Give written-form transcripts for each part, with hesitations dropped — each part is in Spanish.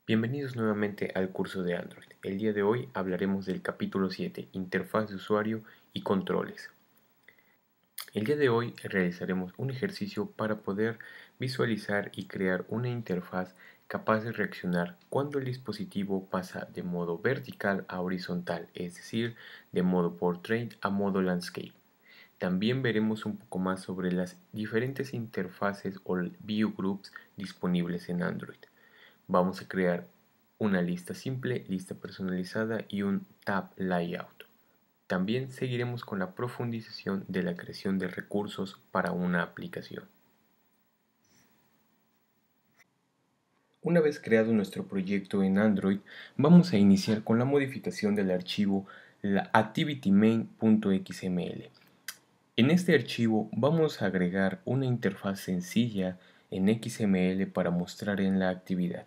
Bienvenidos nuevamente al curso de Android. El día de hoy hablaremos del capítulo 7, Interfaz de usuario y controles. El día de hoy realizaremos un ejercicio para poder visualizar y crear una interfaz capaz de reaccionar cuando el dispositivo pasa de modo vertical a horizontal, es decir, de modo portrait a modo landscape. También veremos un poco más sobre las diferentes interfaces o view groups disponibles en Android. Vamos a crear una lista simple, lista personalizada y un tab layout. También seguiremos con la profundización de la creación de recursos para una aplicación. Una vez creado nuestro proyecto en Android, vamos a iniciar con la modificación del archivo la activitymain.xml. En este archivo vamos a agregar una interfaz sencilla en XML para mostrar en la actividad.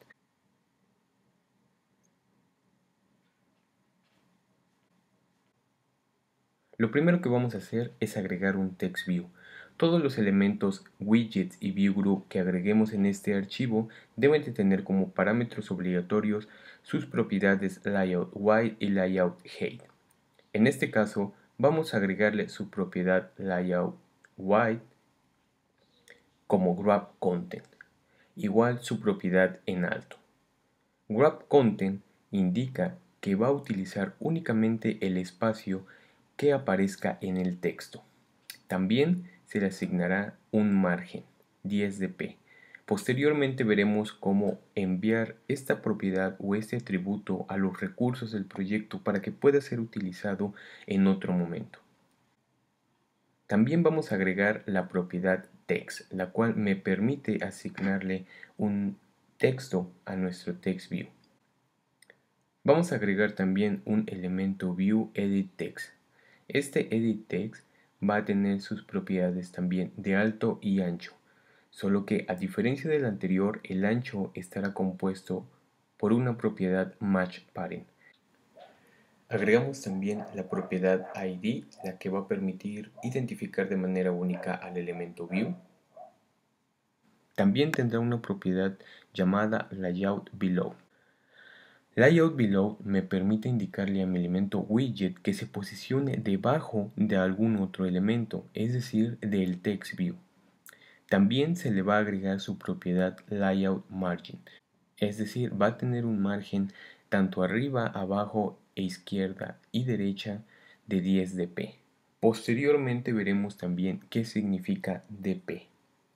Lo primero que vamos a hacer es agregar un text view. Todos los elementos, widgets y view group que agreguemos en este archivo deben de tener como parámetros obligatorios sus propiedades layout wide y layout height. En este caso, vamos a agregarle su propiedad layout wide como grab content, igual su propiedad en alto. Grab content indica que va a utilizar únicamente el espacio que aparezca en el texto. También se le asignará un margen, 10 dp. Posteriormente veremos cómo enviar esta propiedad o este atributo a los recursos del proyecto para que pueda ser utilizado en otro momento. También vamos a agregar la propiedad text, la cual me permite asignarle un texto a nuestro text view. Vamos a agregar también un elemento view edit text. Este edit text va a tener sus propiedades también de alto y ancho, solo que a diferencia del anterior, el ancho estará compuesto por una propiedad match parent. Agregamos también la propiedad ID, la que va a permitir identificar de manera única al elemento view. También tendrá una propiedad llamada layout below. Layout below me permite indicarle a mi elemento widget que se posicione debajo de algún otro elemento, es decir, del text view. También se le va a agregar su propiedad layout margin, es decir, va a tener un margen tanto arriba, abajo e izquierda y derecha de 10 dp. Posteriormente veremos también qué significa dp.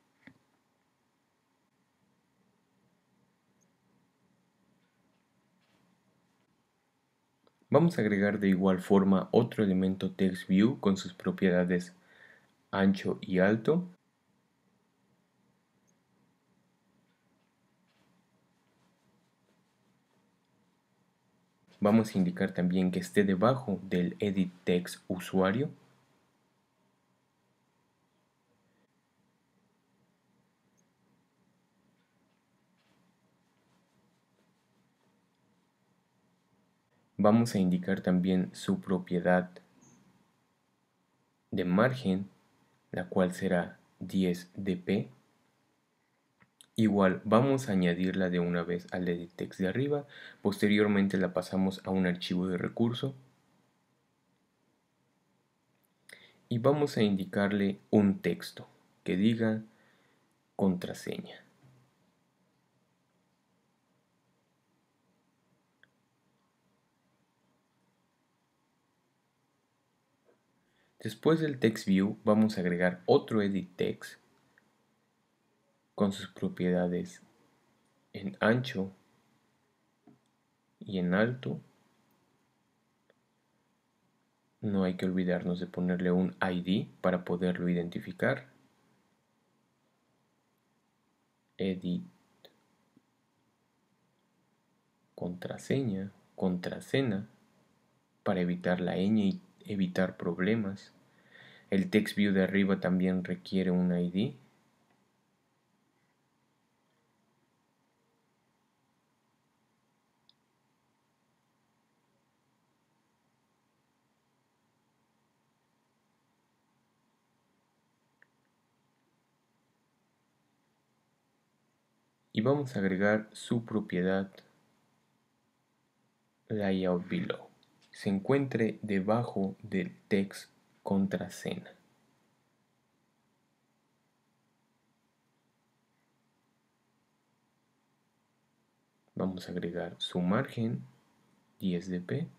Vamos a agregar de igual forma otro elemento TextView con sus propiedades ancho y alto. Vamos a indicar también que esté debajo del edit text usuario. Vamos a indicar también su propiedad de margen, la cual será 10 dp. Igual vamos a añadirla de una vez al edit text de arriba, posteriormente la pasamos a un archivo de recurso y vamos a indicarle un texto que diga contraseña. Después del text view vamos a agregar otro edit text con sus propiedades en ancho y en alto. No hay que olvidarnos de ponerle un ID para poderlo identificar. Edit contraseña, contraseña para evitar la ñ y evitar problemas. El text view de arriba también requiere un ID. Y vamos a agregar su propiedad layout below se encuentre debajo del text contraseña. Vamos a agregar su margen 10 dp.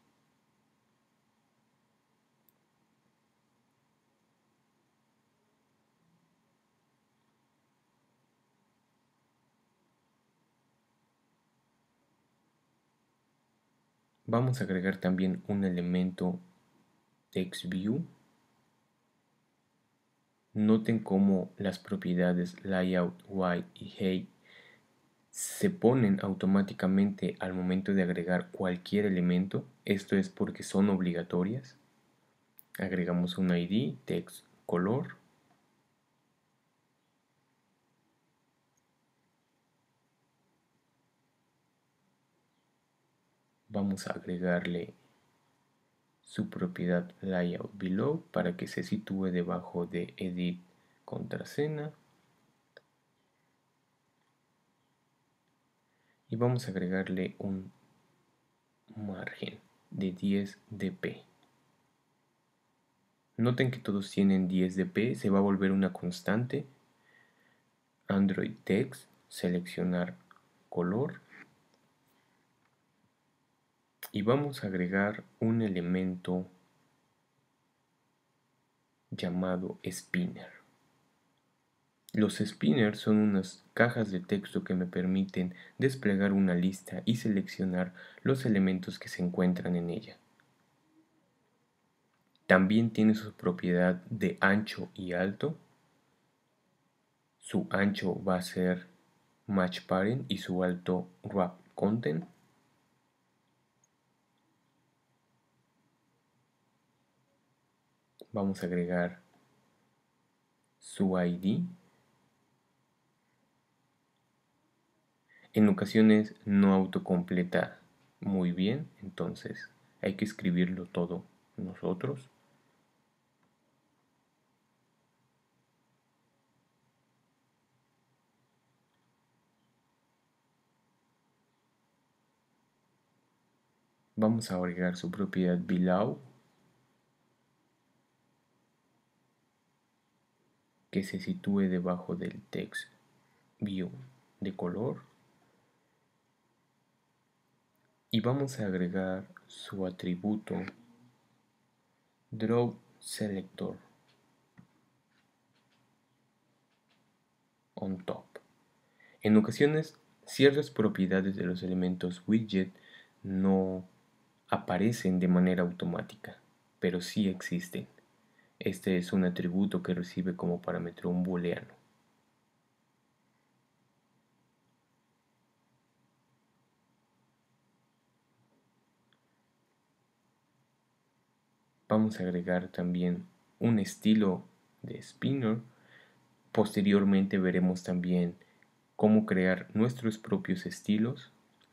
Vamos a agregar también un elemento TextView. Noten cómo las propiedades layout, white y height se ponen automáticamente al momento de agregar cualquier elemento. Esto es porque son obligatorias. Agregamos un ID, text, color. Vamos a agregarle su propiedad layout below para que se sitúe debajo de edit contraseña. Y vamos a agregarle un margen de 10 dp. Noten que todos tienen 10 dp, se va a volver una constante. Android Text, seleccionar color. Y vamos a agregar un elemento llamado spinner. Los spinners son unas cajas de texto que me permiten desplegar una lista y seleccionar los elementos que se encuentran en ella. También tiene su propiedad de ancho y alto. Su ancho va a ser match parent y su alto wrap content. Vamos a agregar su ID. En ocasiones no autocompleta muy bien, entonces hay que escribirlo todo nosotros. Vamos a agregar su propiedad below, que se sitúe debajo del text view de color. Y vamos a agregar su atributo draw selector on top. En ocasiones, ciertas propiedades de los elementos widget no aparecen de manera automática, pero sí existen. Este es un atributo que recibe como parámetro un booleano. Vamos a agregar también un estilo de spinner. Posteriormente veremos también cómo crear nuestros propios estilos.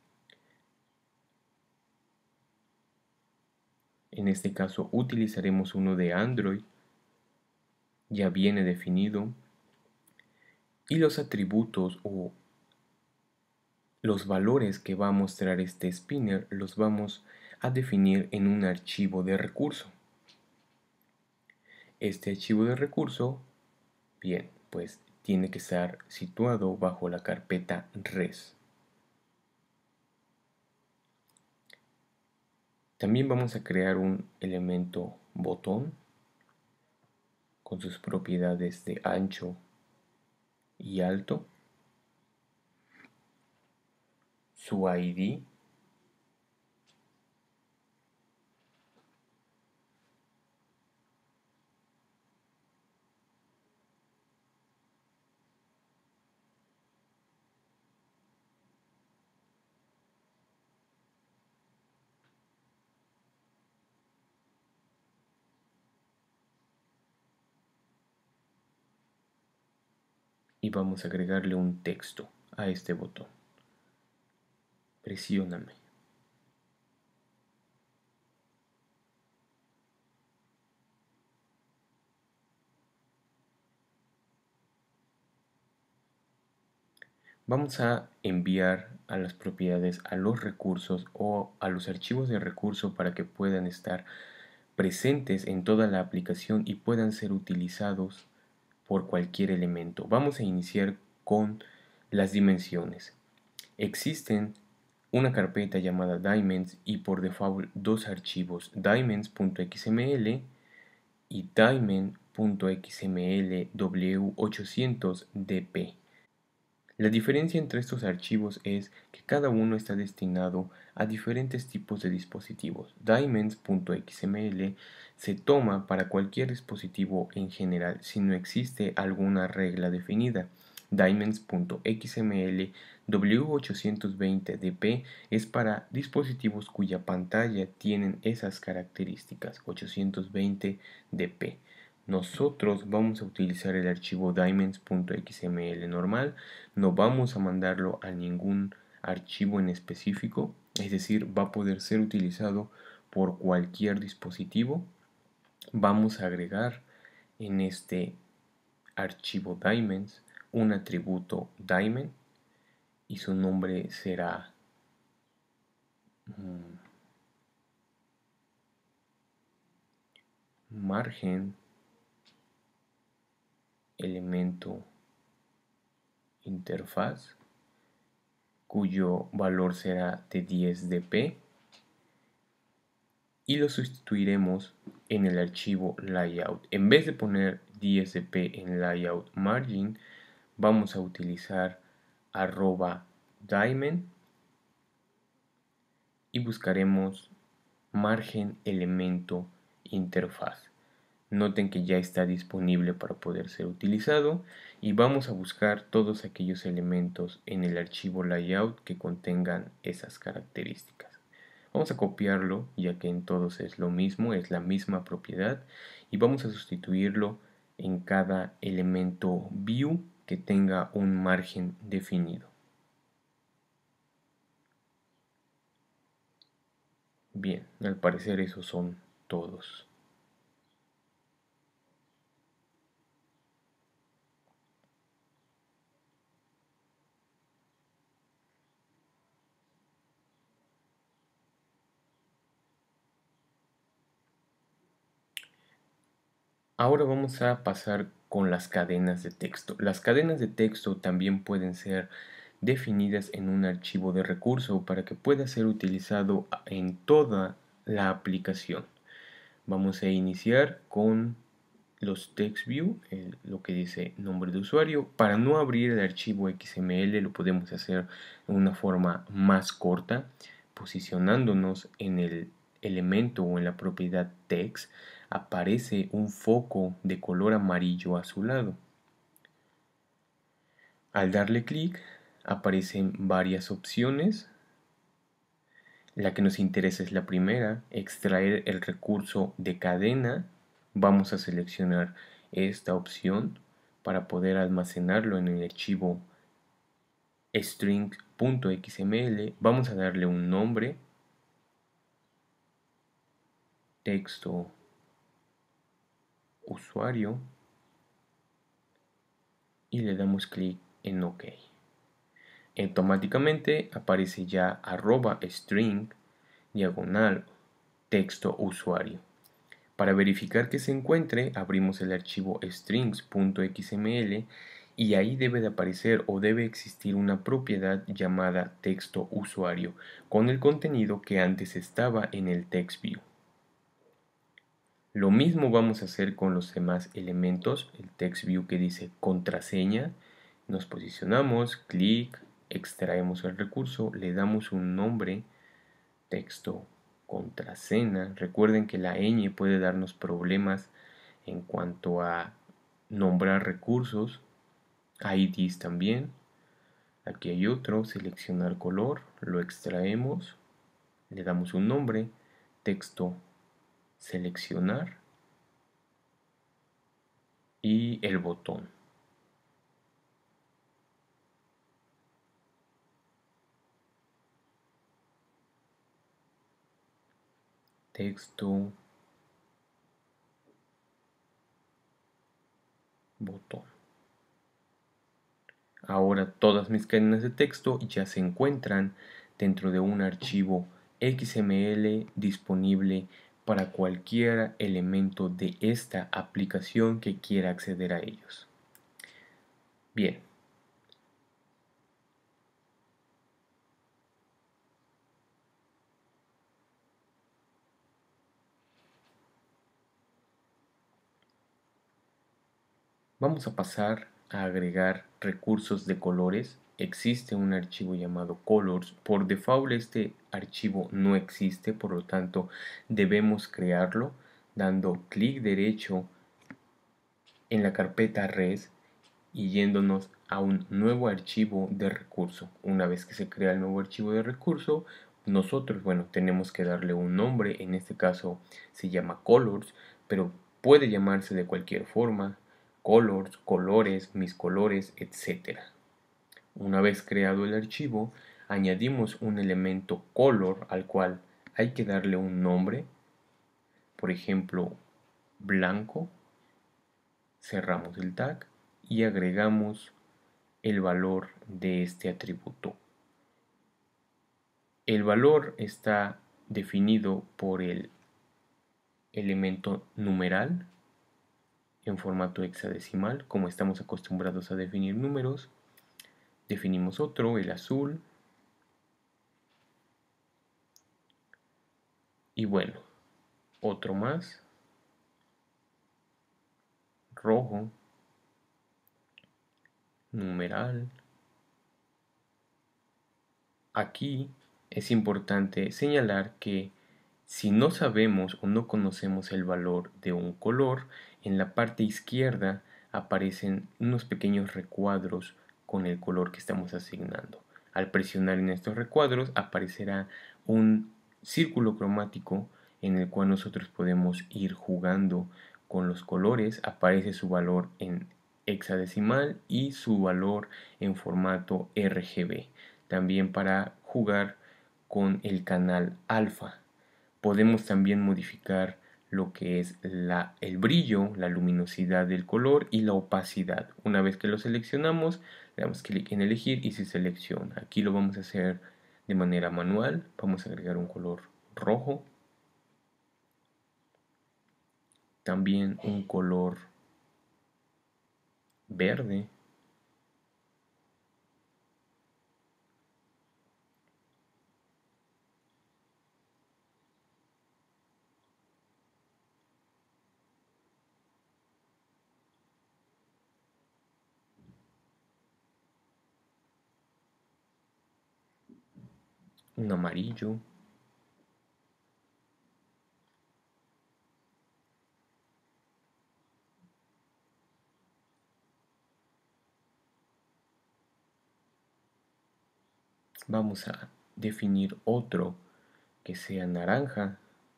En este caso utilizaremos uno de Android, ya viene definido, y los atributos o los valores que va a mostrar este spinner los vamos a definir en un archivo de recurso. Este archivo de recurso, bien, pues tiene que estar situado bajo la carpeta res. También vamos a crear un elemento botón con sus propiedades de ancho y alto, su ID, y vamos a agregarle un texto a este botón. Presióname. Vamos a enviar a las propiedades, a los recursos o a los archivos de recurso para que puedan estar presentes en toda la aplicación y puedan ser utilizados por cualquier elemento. Vamos a iniciar con las dimensiones. Existen una carpeta llamada Dimensions y por default dos archivos, dimensions.xml y dimen.xml w800dp. La diferencia entre estos archivos es que cada uno está destinado a diferentes tipos de dispositivos. Dimensions.xml se toma para cualquier dispositivo en general si no existe alguna regla definida. Dimensions.xml W820dp es para dispositivos cuya pantalla tienen esas características 820dp. Nosotros vamos a utilizar el archivo dimensions.xml normal, no vamos a mandarlo a ningún archivo en específico, es decir, va a poder ser utilizado por cualquier dispositivo. Vamos a agregar en este archivo Dimensions un atributo Dimen y su nombre será margen elemento interfaz, cuyo valor será de 10dp, y lo sustituiremos en el archivo layout. En vez de poner 10dp en layout margin, vamos a utilizar @dimen y buscaremos margen elemento interfaz. Noten que ya está disponible para poder ser utilizado y vamos a buscar todos aquellos elementos en el archivo layout que contengan esas características. Vamos a copiarlo ya que en todos es lo mismo, es la misma propiedad y vamos a sustituirlo en cada elemento view que tenga un margen definido. Bien, al parecer esos son todos. Ahora vamos a pasar con las cadenas de texto. Las cadenas de texto también pueden ser definidas en un archivo de recurso para que pueda ser utilizado en toda la aplicación. Vamos a iniciar con los text view, lo que dice nombre de usuario. Para no abrir el archivo XML lo podemos hacer de una forma más corta, posicionándonos en el elemento o en la propiedad text. Aparece un foco de color amarillo azulado. Al darle clic aparecen varias opciones. La que nos interesa es la primera, extraer el recurso de cadena. Vamos a seleccionar esta opción para poder almacenarlo en el archivo string.xml. Vamos a darle un nombre, texto usuario, y le damos clic en OK. Automáticamente aparece ya @string diagonal texto usuario. Para verificar que se encuentre, abrimos el archivo strings.xml y ahí debe de aparecer o debe existir una propiedad llamada texto usuario con el contenido que antes estaba en el text view. Lo mismo vamos a hacer con los demás elementos, el text view que dice contraseña, nos posicionamos, clic, extraemos el recurso, le damos un nombre, texto contraseña. Recuerden que la ñ puede darnos problemas en cuanto a nombrar recursos, IDs también. Aquí hay otro, seleccionar color, lo extraemos, le damos un nombre, texto seleccionar y el botón. Texto, botón. Ahora todas mis cadenas de texto ya se encuentran dentro de un archivo XML disponible para cualquier elemento de esta aplicación que quiera acceder a ellos. Bien. Vamos a pasar a agregar recursos de colores. Existe un archivo llamado colors. Por default este archivo no existe, por lo tanto debemos crearlo dando clic derecho en la carpeta res y yéndonos a un nuevo archivo de recurso. Una vez que se crea el nuevo archivo de recurso, nosotros, bueno, tenemos que darle un nombre. En este caso se llama colors, pero puede llamarse de cualquier forma: colors, colores, mis colores, etcétera. Una vez creado el archivo, añadimos un elemento color al cual hay que darle un nombre, por ejemplo, blanco. Cerramos el tag y agregamos el valor de este atributo. El valor está definido por el elemento numeral en formato hexadecimal, como estamos acostumbrados a definir números. Definimos otro, el azul, y bueno, otro más, rojo, numeral. Aquí es importante señalar que si no sabemos o no conocemos el valor de un color, en la parte izquierda aparecen unos pequeños recuadros con el color que estamos asignando. Al presionar en estos recuadros aparecerá un círculo cromático en el cual nosotros podemos ir jugando con los colores. Aparece su valor en hexadecimal y su valor en formato RGB. También para jugar con el canal alfa. Podemos también modificar lo que es el brillo, la luminosidad del color y la opacidad. Una vez que lo seleccionamos, le damos clic en elegir y se selecciona. Aquí lo vamos a hacer de manera manual. Vamos a agregar un color rojo. También un color verde. Un amarillo. Vamos a definir otro que sea naranja.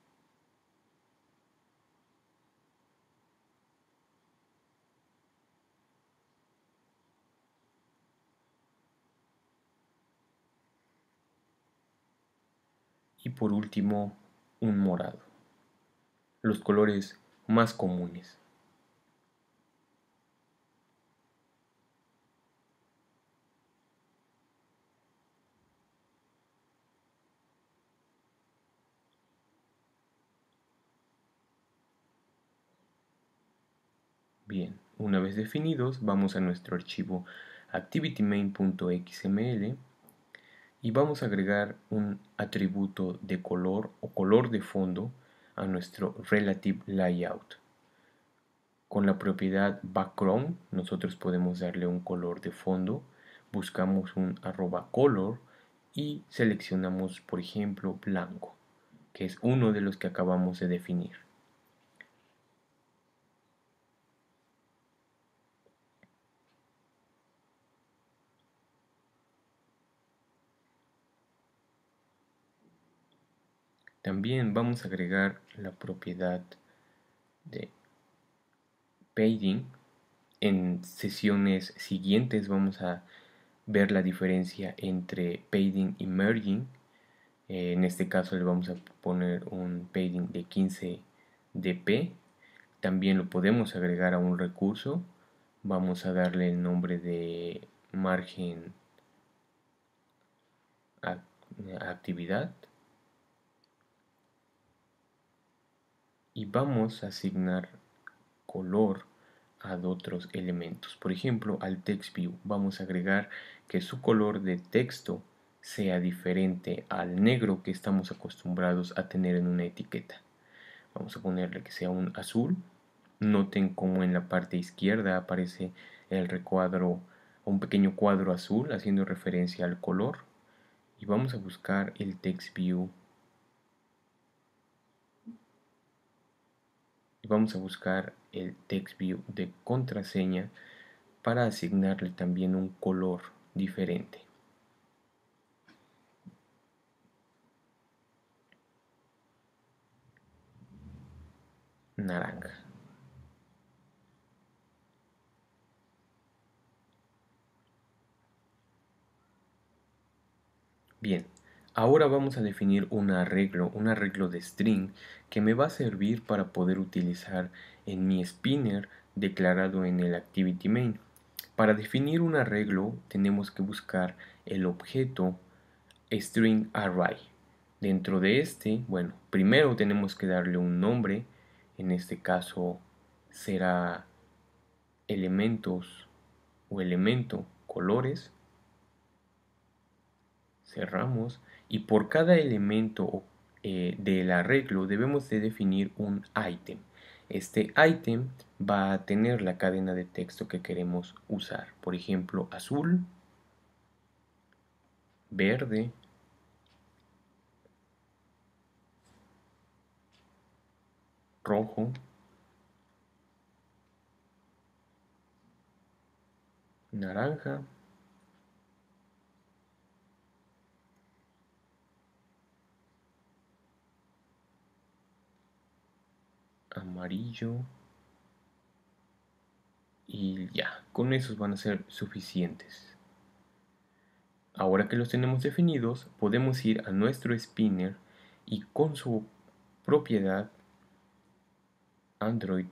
Y por último, un morado. Los colores más comunes. Bien, una vez definidos, vamos a nuestro archivo activitymain.xml y vamos a agregar un atributo de color o color de fondo a nuestro relative layout. Con la propiedad background nosotros podemos darle un color de fondo. Buscamos un @color y seleccionamos, por ejemplo, blanco, que es uno de los que acabamos de definir. También vamos a agregar la propiedad de padding. En sesiones siguientes vamos a ver la diferencia entre padding y merging. En este caso le vamos a poner un padding de 15 dp. También lo podemos agregar a un recurso. Vamos a darle el nombre de margen actividad y vamos a asignar color a otros elementos. Por ejemplo, al text view vamos a agregar que su color de texto sea diferente al negro que estamos acostumbrados a tener en una etiqueta. Vamos a ponerle que sea un azul. Noten cómo en la parte izquierda aparece el recuadro, un pequeño cuadro azul haciendo referencia al color. Y vamos a buscar el text view. Y vamos a buscar el text view de contraseña para asignarle también un color diferente. Naranja. Bien, ahora vamos a definir un arreglo de string que me va a servir para poder utilizar en mi spinner declarado en el activity main. Para definir un arreglo tenemos que buscar el objeto string array. Dentro de este, bueno, primero tenemos que darle un nombre, en este caso será elementos o elemento colores. Cerramos y por cada elemento del arreglo debemos de definir un ítem. Este ítem va a tener la cadena de texto que queremos usar. Por ejemplo, azul, verde, rojo, naranja, amarillo y ya, con esos van a ser suficientes. Ahora que los tenemos definidos, podemos ir a nuestro spinner y con su propiedad Android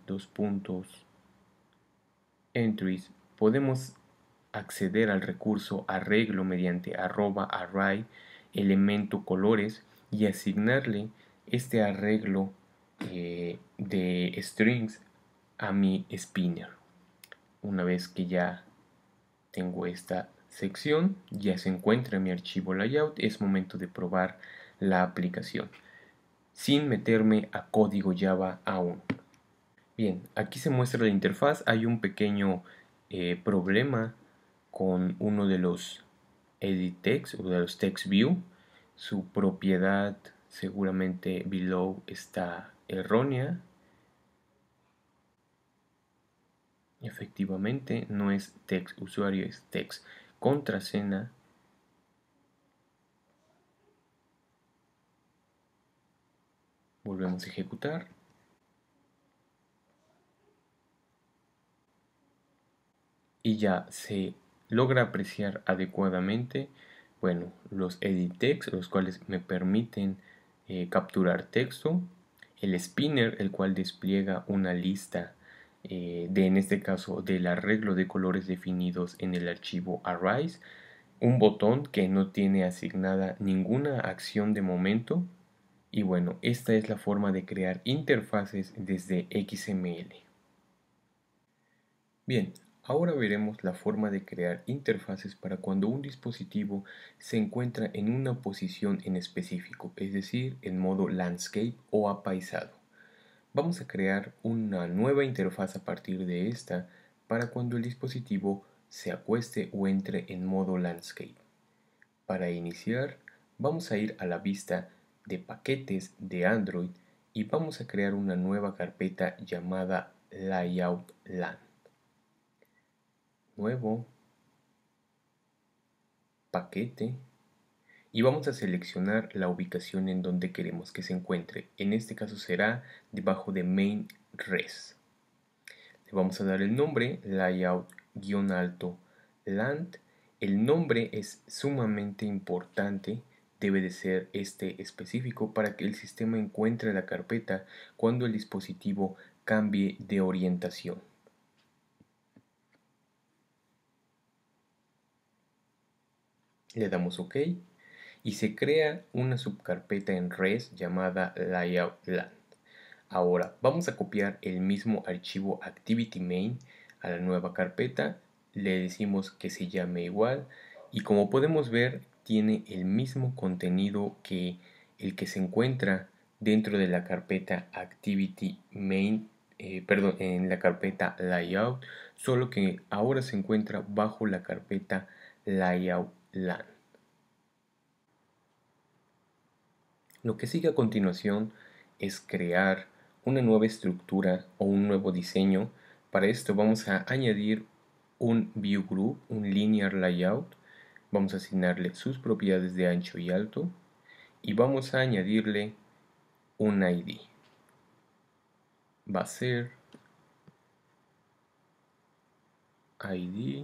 entries podemos acceder al recurso arreglo mediante @array elemento colores y asignarle este arreglo de strings a mi spinner. Una vez que ya tengo esta sección, ya se encuentra en mi archivo layout, es momento de probar la aplicación sin meterme a código Java aún. Bien, aquí se muestra la interfaz. Hay un pequeño problema con uno de los edit text o de los text view. Su propiedad seguramente below está errónea. Efectivamente, no es text usuario, es text contraseña. Volvemos a ejecutar. Y ya se logra apreciar adecuadamente, bueno, los edit text, los cuales me permiten capturar texto, el spinner, el cual despliega una lista en este caso, del arreglo de colores definidos en el archivo arrays, un botón que no tiene asignada ninguna acción de momento, y bueno, esta es la forma de crear interfaces desde XML. Bien, ahora veremos la forma de crear interfaces para cuando un dispositivo se encuentra en una posición en específico, es decir, en modo landscape o apaisado. Vamos a crear una nueva interfaz a partir de esta para cuando el dispositivo se acueste o entre en modo landscape. Para iniciar, vamos a ir a la vista de paquetes de Android y vamos a crear una nueva carpeta llamada Layout LAN. Nuevo, paquete, y vamos a seleccionar la ubicación en donde queremos que se encuentre. En este caso será debajo de main res. Le vamos a dar el nombre layout-land. El nombre es sumamente importante, debe de ser este específico para que el sistema encuentre la carpeta cuando el dispositivo cambie de orientación. Le damos OK y se crea una subcarpeta en res llamada layout.land. Ahora vamos a copiar el mismo archivo activity_main a la nueva carpeta, le decimos que se llame igual y como podemos ver tiene el mismo contenido que el que se encuentra dentro de la carpeta activity_main, perdón, en la carpeta layout, solo que ahora se encuentra bajo la carpeta layout_land. Lo que sigue a continuación es crear una nueva estructura o un nuevo diseño. Para esto vamos a añadir un view group, un linear layout. Vamos a asignarle sus propiedades de ancho y alto y vamos a añadirle un ID. Va a ser ID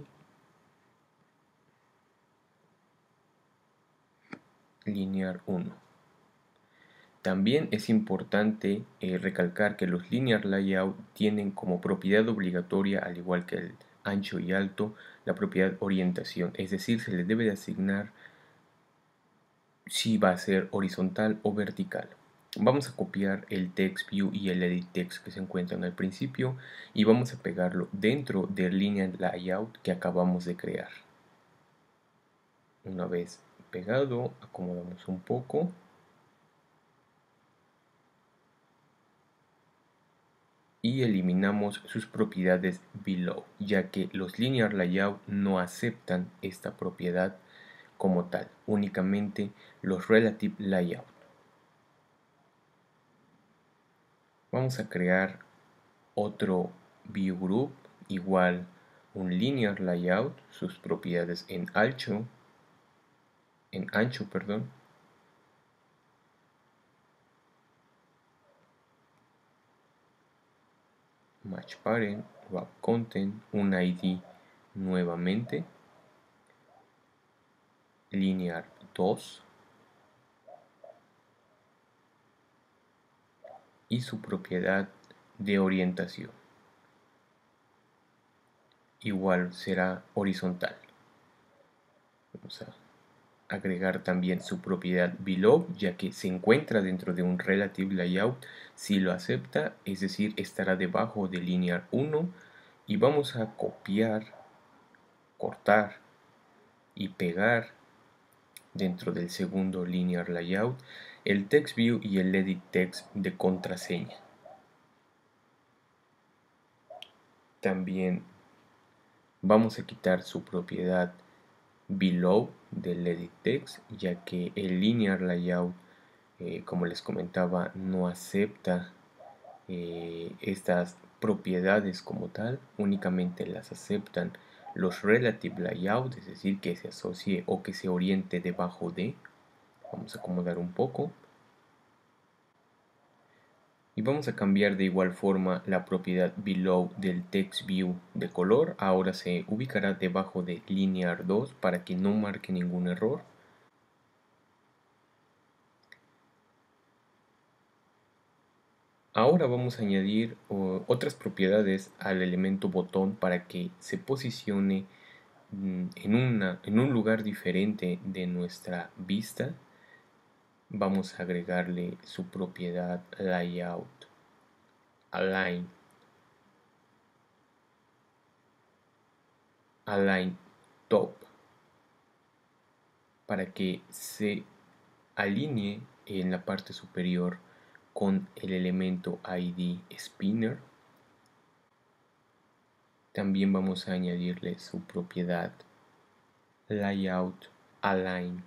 linear 1. También es importante recalcar que los linear layout tienen como propiedad obligatoria, al igual que el ancho y alto, la propiedad orientación, es decir, se le debe de asignar si va a ser horizontal o vertical. Vamos a copiar el text view y el edit text que se encuentran al principio y vamos a pegarlo dentro del linear layout que acabamos de crear. Una vez pegado, acomodamos un poco. Y eliminamos sus propiedades below, ya que los linear layout no aceptan esta propiedad como tal, únicamente los relative layout. Vamos a crear otro view group igual un linear layout, sus propiedades en ancho, perdón. Match parent, wrap content, un ID nuevamente, linear 2 y su propiedad de orientación. Igual será horizontal. Vamos a agregar también su propiedad below, ya que se encuentra dentro de un relative layout. Si lo acepta, es decir, estará debajo de linear 1 y vamos a copiar, cortar y pegar dentro del segundo linear layout el text view y el edit text de contraseña. También vamos a quitar su propiedad below del edit text, ya que el linear layout, como les comentaba, no acepta estas propiedades como tal, únicamente las aceptan los relative layout, es decir, que se asocie o que se oriente debajo de. Vamos a acomodar un poco. Y vamos a cambiar de igual forma la propiedad below del text view de color. Ahora se ubicará debajo de linear 2 para que no marque ningún error. Ahora vamos a añadir otras propiedades al elemento botón para que se posicione en un lugar diferente de nuestra vista. Vamos a agregarle su propiedad layout align top para que se alinee en la parte superior con el elemento ID spinner. También vamos a añadirle su propiedad layout align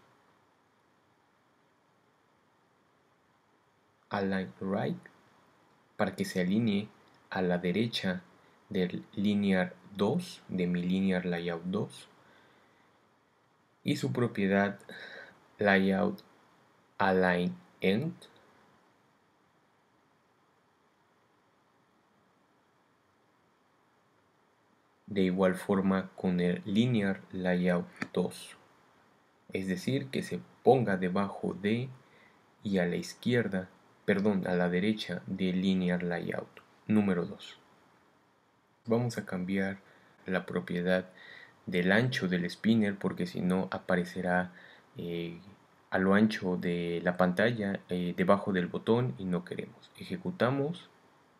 right para que se alinee a la derecha del linear 2 de mi linear layout 2 y su propiedad layout align end de igual forma con el linear layout 2, es decir, que se ponga debajo de y a la izquierda, perdón, a la derecha del linear layout número 2. Vamos a cambiar la propiedad del ancho del spinner, porque si no aparecerá a lo ancho de la pantalla debajo del botón y no queremos. Ejecutamos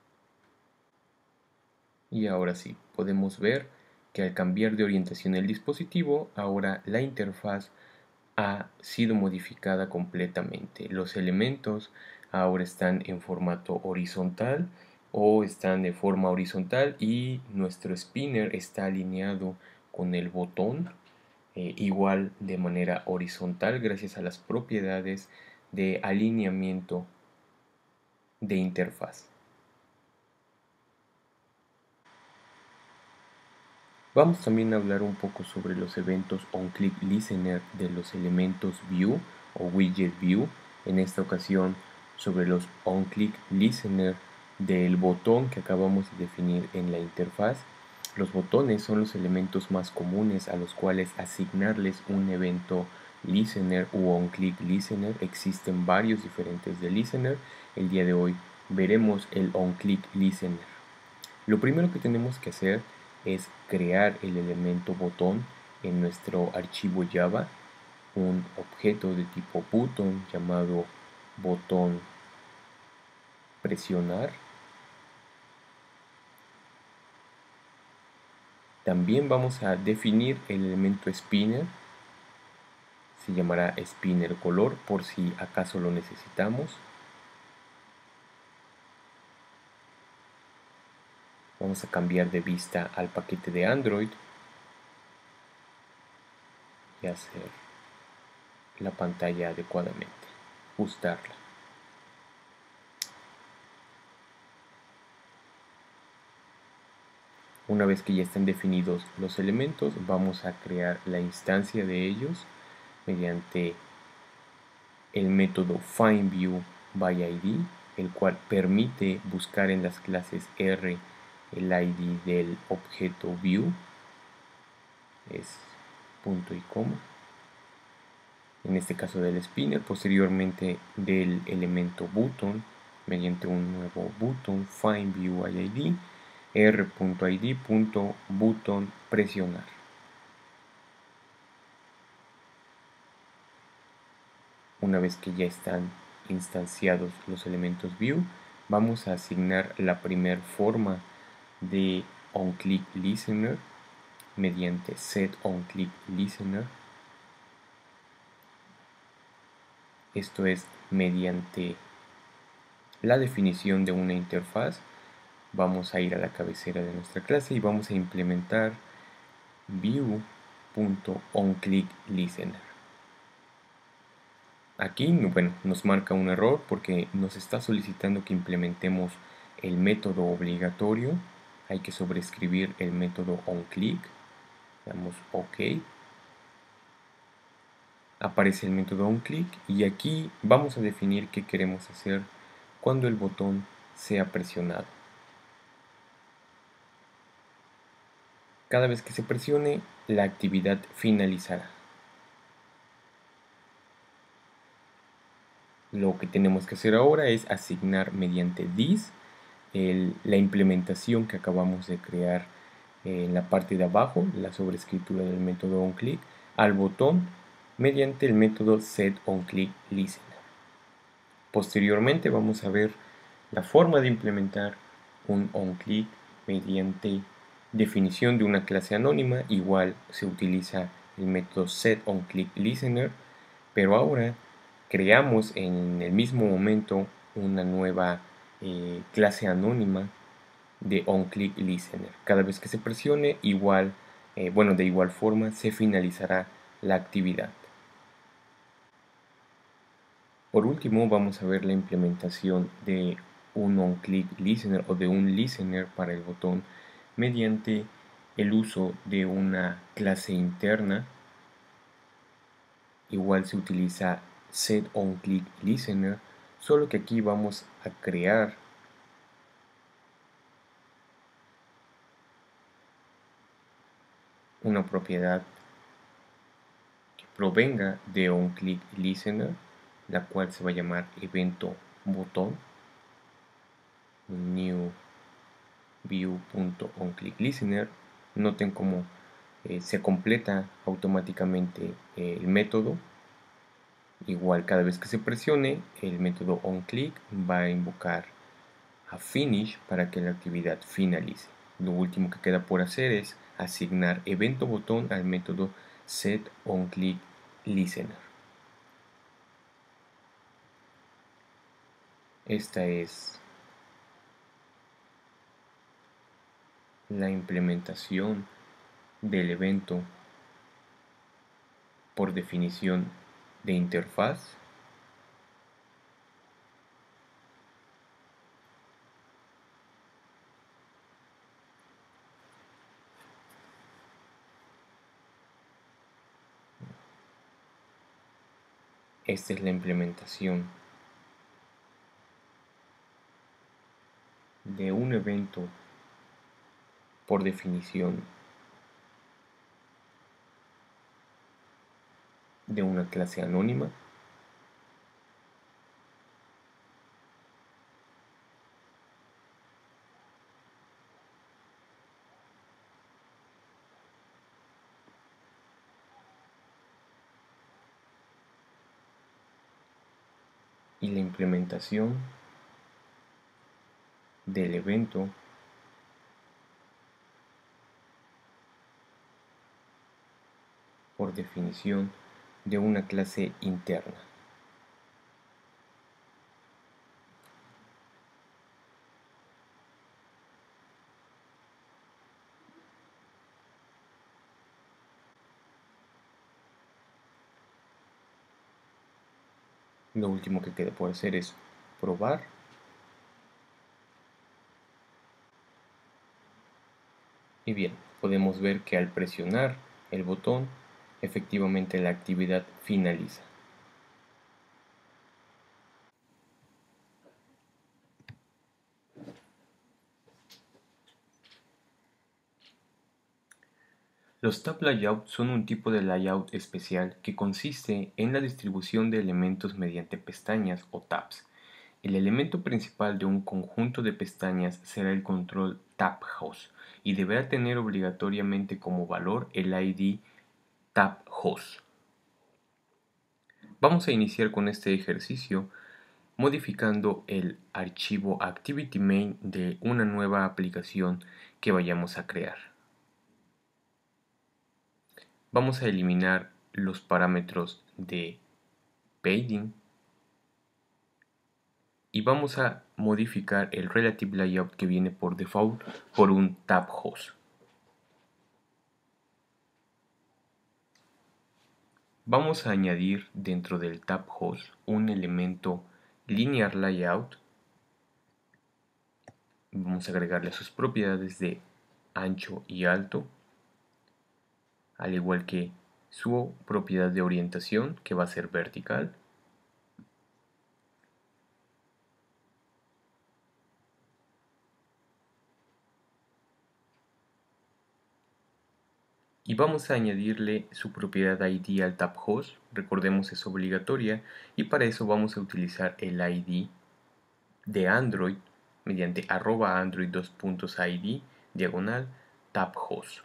y ahora sí, podemos ver que al cambiar de orientación el dispositivo, ahora la interfaz ha sido modificada completamente. Los elementos ahora están en formato horizontal o están de forma horizontal y nuestro spinner está alineado con el botón igual de manera horizontal gracias a las propiedades de alineamiento de interfaz. Vamos también a hablar un poco sobre los eventos onClickListener de los elementos View o Widget View. En esta ocasión sobre los onClickListener del botón que acabamos de definir en la interfaz. Los botones son los elementos más comunes a los cuales asignarles un evento listener u onClickListener. Existen varios diferentes de listener. El día de hoy veremos el onClickListener. Lo primero que tenemos que hacer es crear el elemento botón en nuestro archivo Java, un objeto de tipo button llamado botón presionar. También vamos a definir el elemento spinner, se llamará spinner color por si acaso lo necesitamos. Vamos a cambiar de vista al paquete de Android y hacer la pantalla adecuadamente, ajustarla. Una vez que ya estén definidos los elementos, vamos a crear la instancia de ellos mediante el método findViewById, el cual permite buscar en las clases R el ID del objeto view, es punto y coma, en este caso del spinner, posteriormente del elemento button, mediante un nuevo button findViewID, r.id.button presionar. Una vez que ya están instanciados los elementos view, vamos a asignar la primera forma de onClickListener mediante setOnClickListener. Esto es mediante la definición de una interfaz. Vamos a ir a la cabecera de nuestra clase y vamos a implementar view.onClickListener. Aquí, bueno, nos marca un error porque nos está solicitando que implementemos el método obligatorio. Hay que sobreescribir el método onClick. Damos OK. Aparece el método onClick y aquí vamos a definir qué queremos hacer cuando el botón sea presionado. Cada vez que se presione, la actividad finalizará. Lo que tenemos que hacer ahora es asignar mediante this la implementación que acabamos de crear en la parte de abajo, la sobreescritura del método onClick, al botón mediante el método setOnClickListener. Posteriormente vamos a ver la forma de implementar un onClick mediante definición de una clase anónima. Igual se utiliza el método setOnClickListener, pero ahora creamos en el mismo momento una nueva clase anónima de onClickListener. Cada vez que se presione, de igual forma se finalizará la actividad. Por último, vamos a ver la implementación de un onClickListener o de un listener para el botón mediante el uso de una clase interna. Igual se utiliza setOnClickListener, solo que aquí vamos a crear una propiedad que provenga de onClickListener, la cual se va a llamar evento botón new view.onClickListener. Noten cómo se completa automáticamente el método. Igual cada vez que se presione, el método onClick va a invocar a finish para que la actividad finalice. Lo último que queda por hacer es asignar evento botón al método setOnClickListener. Esta es la implementación del evento por definición de interfaz. Esta es la implementación de un evento por definición de una clase anónima. Y la implementación del evento por definición de una clase interna. Lo último que queda por hacer es probar. Y bien, podemos ver que al presionar el botón, efectivamente la actividad finaliza. Los tab layout son un tipo de layout especial que consiste en la distribución de elementos mediante pestañas o tabs. El elemento principal de un conjunto de pestañas será el control tabHost y deberá tener obligatoriamente como valor el ID tabHost. Vamos a iniciar con este ejercicio modificando el archivo ActivityMain de una nueva aplicación que vayamos a crear. Vamos a eliminar los parámetros de padding y vamos a modificar el relative layout que viene por default por un tabHost. Vamos a añadir dentro del tabHost un elemento linear layout. Vamos a agregarle sus propiedades de ancho y alto, al igual que su propiedad de orientación, que va a ser vertical. Y vamos a añadirle su propiedad ID al tabHost, recordemos es obligatoria, y para eso vamos a utilizar el ID de Android mediante @android2.id diagonal tabHost.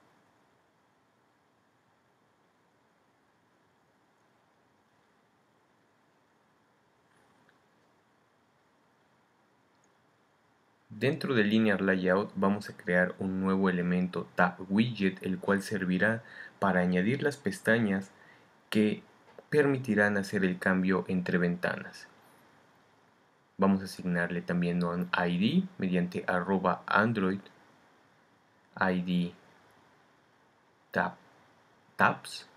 Dentro de Linear Layout vamos a crear un nuevo elemento tabWidget, el cual servirá para añadir las pestañas que permitirán hacer el cambio entre ventanas. Vamos a asignarle también un ID mediante @android ID tabs.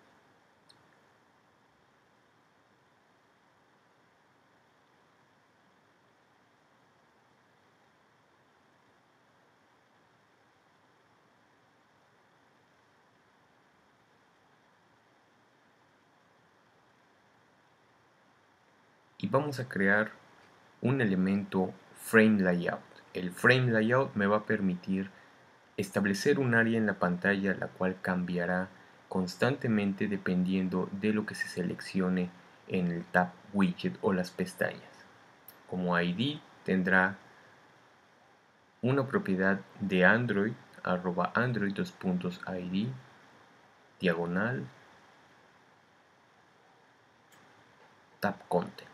Y vamos a crear un elemento frame layout. El frame layout me va a permitir establecer un área en la pantalla la cual cambiará constantemente dependiendo de lo que se seleccione en el tab widget o las pestañas. Como ID tendrá una propiedad de Android @android2.id diagonal tab content.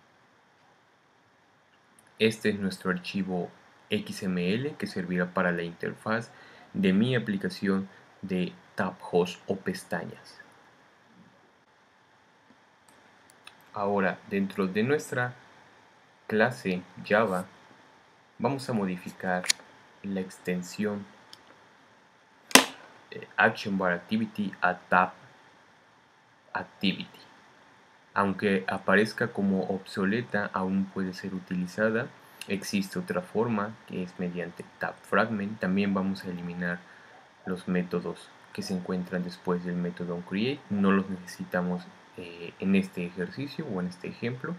Este es nuestro archivo XML que servirá para la interfaz de mi aplicación de tab host o pestañas. Ahora, dentro de nuestra clase Java, vamos a modificar la extensión Action Bar Activity a Tab Activity. Aunque aparezca como obsoleta, aún puede ser utilizada. Existe otra forma que es mediante Tab Fragment. También vamos a eliminar los métodos que se encuentran después del método onCreate. No los necesitamos en este ejercicio o en este ejemplo.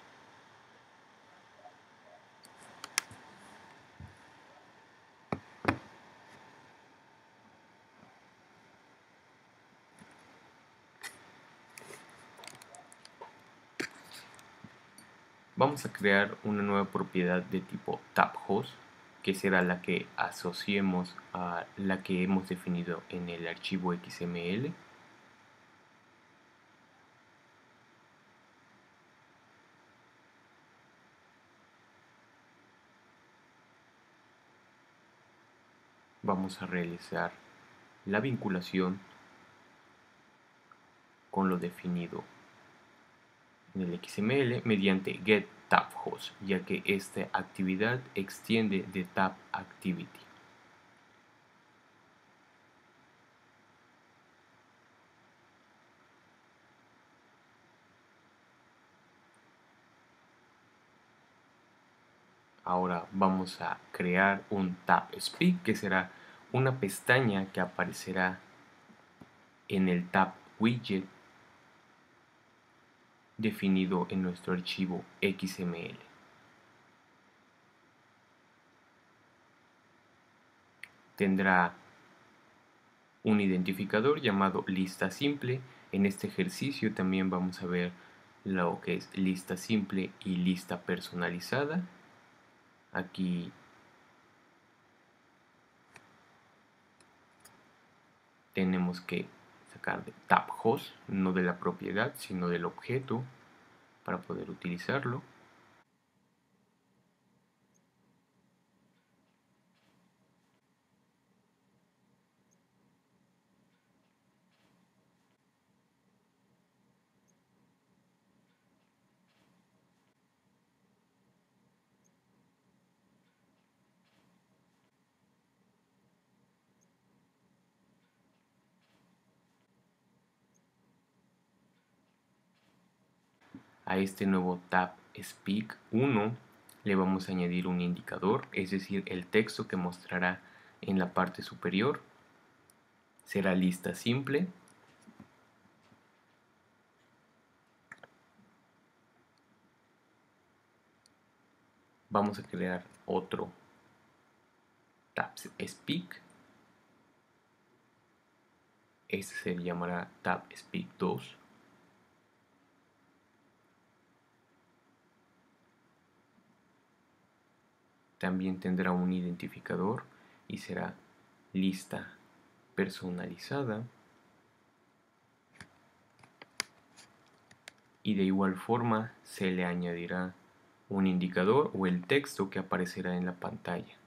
Vamos a crear una nueva propiedad de tipo tabHost, que será la que asociemos a la que hemos definido en el archivo XML. Vamos a realizar la vinculación con lo definido en el XML mediante getTabHost, ya que esta actividad extiende de tabActivity. Ahora vamos a crear un tabSpeak, que será una pestaña que aparecerá en el tab widget definido en nuestro archivo XML. Tendrá un identificador llamado lista simple. En este ejercicio también vamos a ver lo que es lista simple y lista personalizada. Aquí tenemos que sacar de tabHost, no de la propiedad, sino del objeto para poder utilizarlo. A este nuevo tabSpeak 1 le vamos a añadir un indicador, es decir, el texto que mostrará en la parte superior será lista simple. Vamos a crear otro tabSpeak. Este se llamará tabSpeak 2. También tendrá un identificador y será lista personalizada. Y de igual forma se le añadirá un indicador o el texto que aparecerá en la pantalla.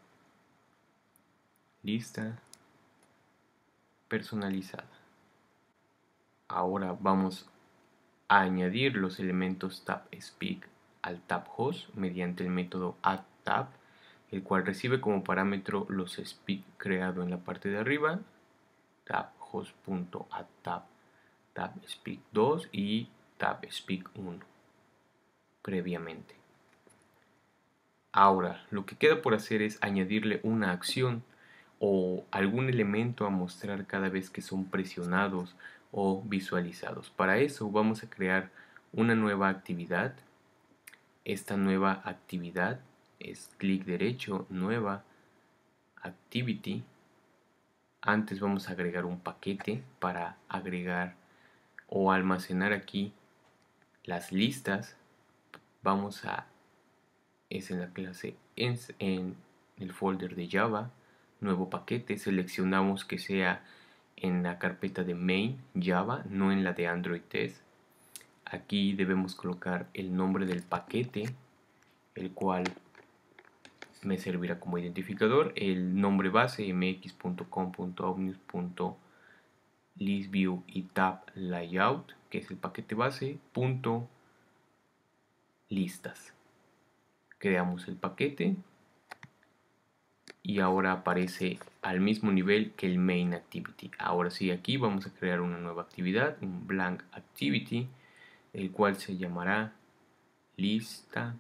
Lista personalizada. Ahora vamos a añadir los elementos tabSpeak al tabHost mediante el método addTab, el cual recibe como parámetro los speak creado en la parte de arriba, tabhost.addTab, tabSpeak 2 y tabSpeak 1 previamente. Ahora, lo que queda por hacer es añadirle una acción o algún elemento a mostrar cada vez que son presionados o visualizados. Para eso vamos a crear una nueva actividad. Esta nueva actividad es clic derecho, nueva activity. Antes vamos a agregar un paquete para agregar o almacenar aquí las listas. Es en la clase en el folder de Java. nuevo paquete, seleccionamos que sea en la carpeta de main Java, no en la de Android Test. Aquí debemos colocar el nombre del paquete, el cual me servirá como identificador, el nombre base mx.com.omnius.listview y tab layout, que es el paquete base, punto listas. Creamos el paquete y ahora aparece al mismo nivel que el main activity. Ahora sí, aquí vamos a crear una nueva actividad, un blank activity, el cual se llamará lista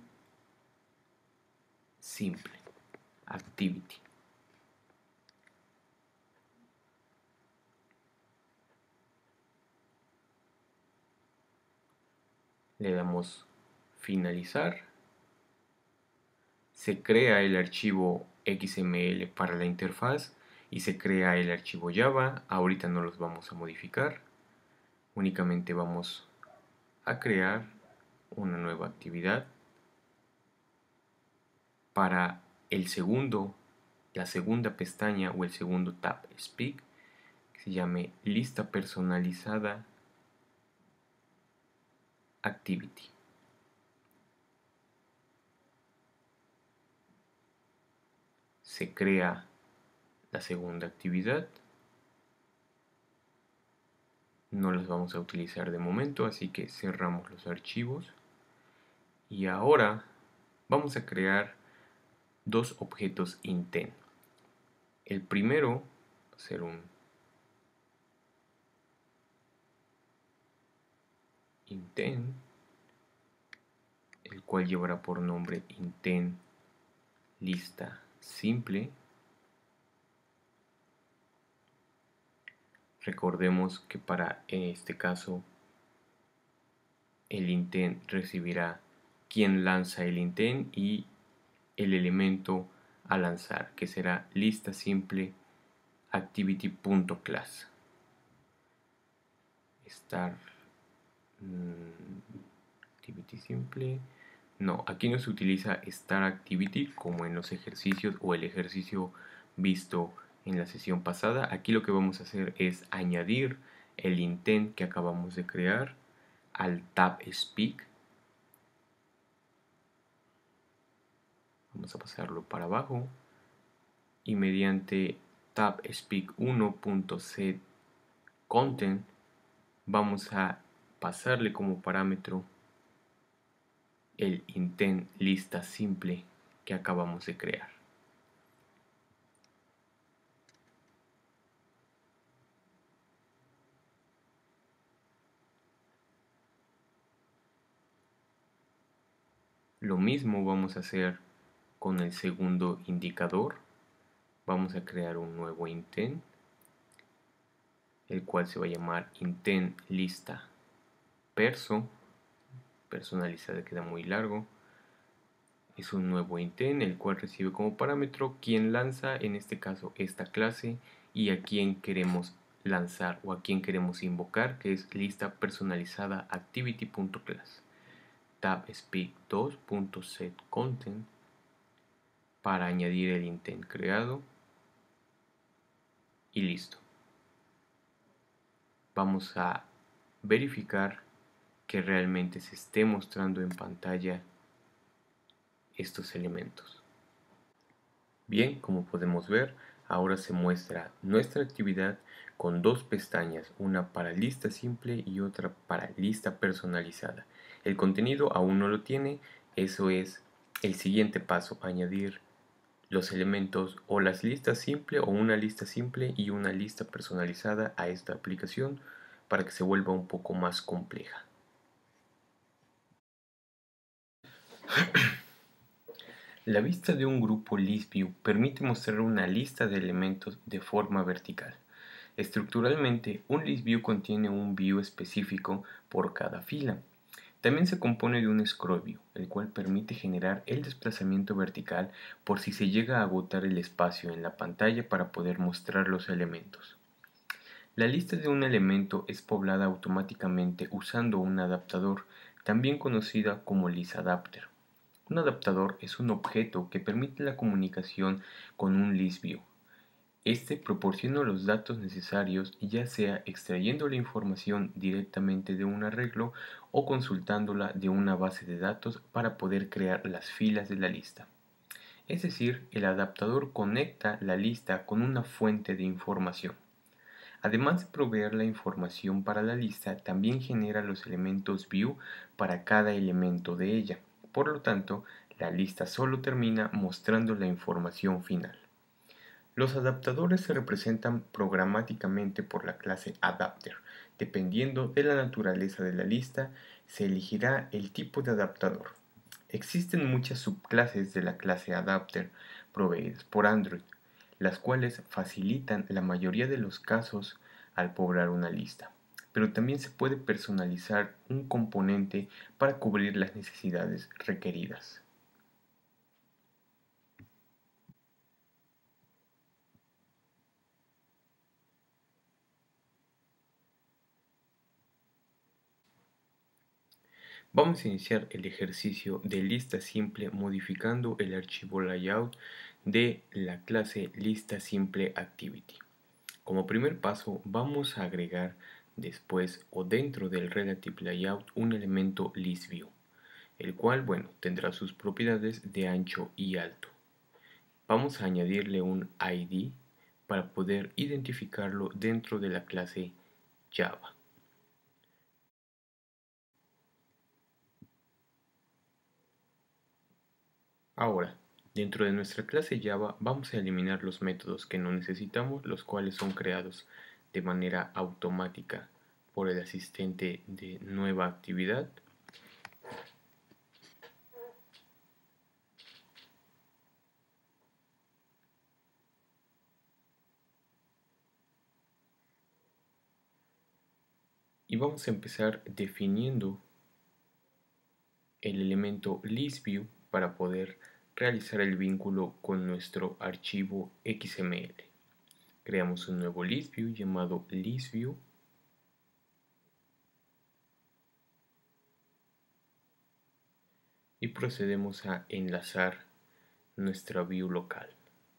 simple activity. Le damos finalizar. Se crea el archivo XML para la interfaz y se crea el archivo Java. Ahorita no los vamos a modificar. Únicamente vamos a crear una nueva actividad para la segunda pestaña o el segundo tab speak, que se llame lista personalizada activity. Se crea la segunda actividad. No las vamos a utilizar de momento, así que cerramos los archivos. Y ahora vamos a crear dos objetos intent. El primero va a ser un intent, el cual llevará por nombre intent lista simple. Recordemos que para este caso el intent recibirá quien lanza el intent y el elemento a lanzar, que será lista simple activity.class. Start activity simple. No, aquí no se utiliza start activity como en los ejercicios o el ejercicio visto en la sesión pasada. Aquí lo que vamos a hacer es añadir el intent que acabamos de crear al tab speak. Vamos a pasarlo para abajo y mediante tab speak 1.set content vamos a pasarle como parámetro el intent lista simple que acabamos de crear. Lo mismo vamos a hacer con el segundo indicador. Vamos a crear un nuevo intent, el cual se va a llamar intent lista personalizada, queda muy largo. Es un nuevo intent, el cual recibe como parámetro quien lanza, en este caso esta clase, y a quien queremos lanzar o a quien queremos invocar, que es lista personalizada activity.class. Tab speak 2.set content para añadir el intent creado y listo. Vamos a verificar que realmente se esté mostrando en pantalla estos elementos. Bien, como podemos ver, ahora se muestra nuestra actividad con dos pestañas, una para lista simple y otra para lista personalizada. El contenido aún no lo tiene, eso es el siguiente paso, añadir los elementos o las listas simple o una lista simple y una lista personalizada a esta aplicación para que se vuelva un poco más compleja. La vista de un grupo ListView permite mostrar una lista de elementos de forma vertical. Estructuralmente, un ListView contiene un view específico por cada fila. También se compone de un scroll view, el cual permite generar el desplazamiento vertical por si se llega a agotar el espacio en la pantalla para poder mostrar los elementos. La lista de un elemento es poblada automáticamente usando un adaptador, también conocida como listAdapter. Un adaptador es un objeto que permite la comunicación con un ListView. Este proporciona los datos necesarios, ya sea extrayendo la información directamente de un arreglo o consultándola de una base de datos para poder crear las filas de la lista. Es decir, el adaptador conecta la lista con una fuente de información. Además de proveer la información para la lista, también genera los elementos view para cada elemento de ella. Por lo tanto, la lista solo termina mostrando la información final. Los adaptadores se representan programáticamente por la clase adapter. Dependiendo de la naturaleza de la lista, se elegirá el tipo de adaptador. Existen muchas subclases de la clase adapter proveídas por Android, las cuales facilitan la mayoría de los casos al poblar una lista. Pero también se puede personalizar un componente para cubrir las necesidades requeridas. Vamos a iniciar el ejercicio de lista simple modificando el archivo layout de la clase lista simple activity. Como primer paso vamos a agregar después o dentro del relative layout un elemento listView, el cual tendrá sus propiedades de ancho y alto. Vamos a añadirle un ID para poder identificarlo dentro de la clase Java. Ahora, dentro de nuestra clase Java vamos a eliminar los métodos que no necesitamos, los cuales son creados de manera automática por el asistente de nueva actividad. Y vamos a empezar definiendo el elemento listView para poder realizar el vínculo con nuestro archivo XML. Creamos un nuevo listView llamado listView y procedemos a enlazar nuestra view local.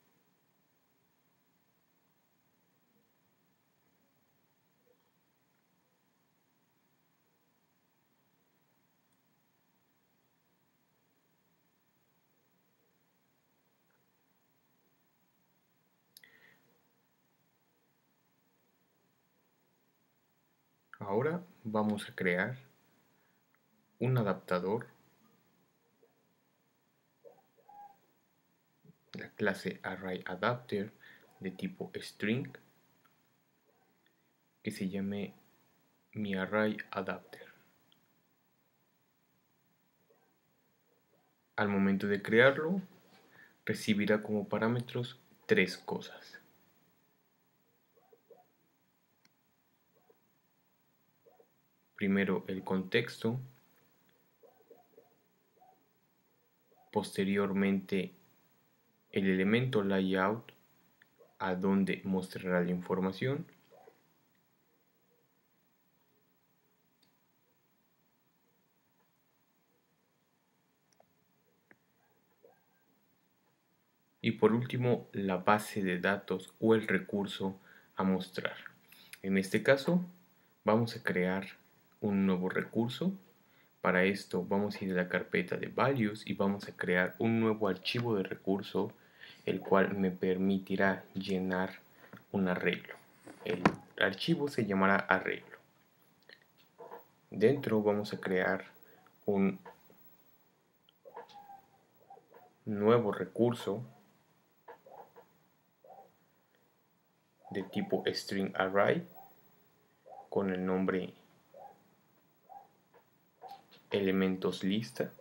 Ahora vamos a crear un adaptador, la clase ArrayAdapter de tipo string, que se llame miArrayAdapter. Al momento de crearlo, recibirá como parámetros tres cosas. Primero el contexto, posteriormente el elemento layout a donde mostrará la información y por último la base de datos o el recurso a mostrar. En este caso vamos a crear un nuevo recurso. Para esto vamos a ir a la carpeta de values y vamos a crear un nuevo archivo de recurso, el cual me permitirá llenar un arreglo. El archivo se llamará arreglo. Dentro vamos a crear un nuevo recurso de tipo string array con el nombre elementos lista.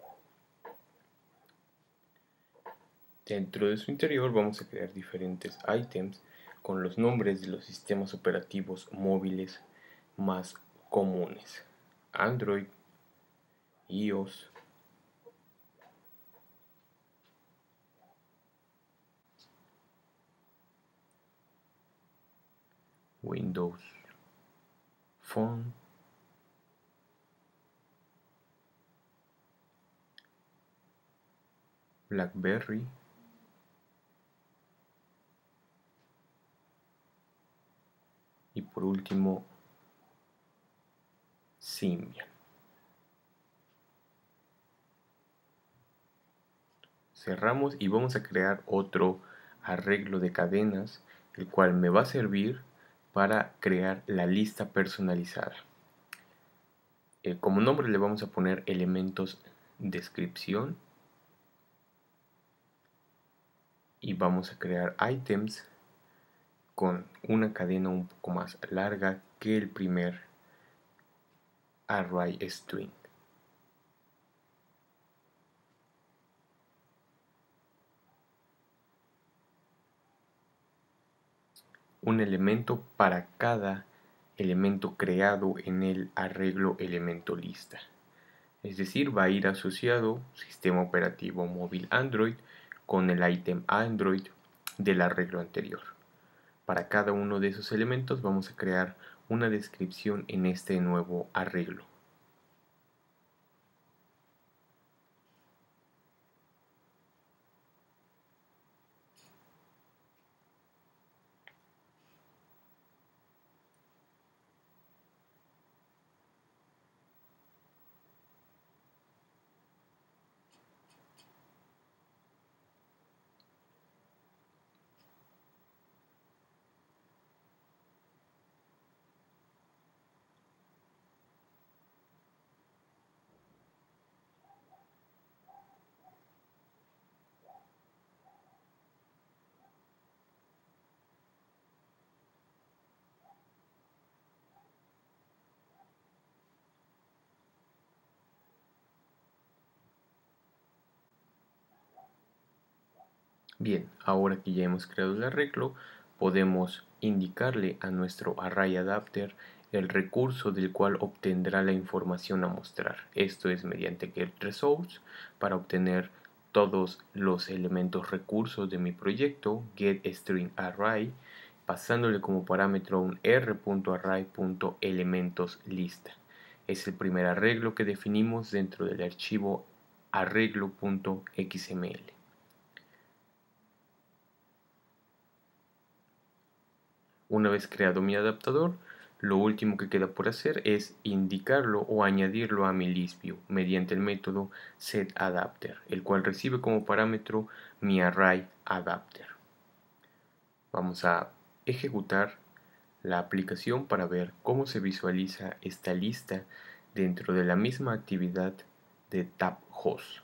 Dentro de su interior vamos a crear diferentes items con los nombres de los sistemas operativos móviles más comunes: Android, iOS, Windows Phone, BlackBerry, por último Symbian. Cerramos y vamos a crear otro arreglo de cadenas, el cual me va a servir para crear la lista personalizada. Como nombre le vamos a poner elementos descripción y vamos a crear items con una cadena un poco más larga que el primer array string. Un elemento para cada elemento creado en el arreglo elemento lista. Es decir, va a ir asociado sistema operativo móvil Android con el ítem Android del arreglo anterior. Para cada uno de esos elementos vamos a crear una descripción en este nuevo arreglo. Bien, ahora que ya hemos creado el arreglo, podemos indicarle a nuestro array adapter el recurso del cual obtendrá la información a mostrar. Esto es mediante getResource para obtener todos los elementos recursos de mi proyecto, getStringArray, pasándole como parámetro un r.array.elementoslista. Es el primer arreglo que definimos dentro del archivo arreglo.xml. Una vez creado mi adaptador, lo último que queda por hacer es indicarlo o añadirlo a mi ListView mediante el método setAdapter, el cual recibe como parámetro mi array adapter. Vamos a ejecutar la aplicación para ver cómo se visualiza esta lista dentro de la misma actividad de tabhost.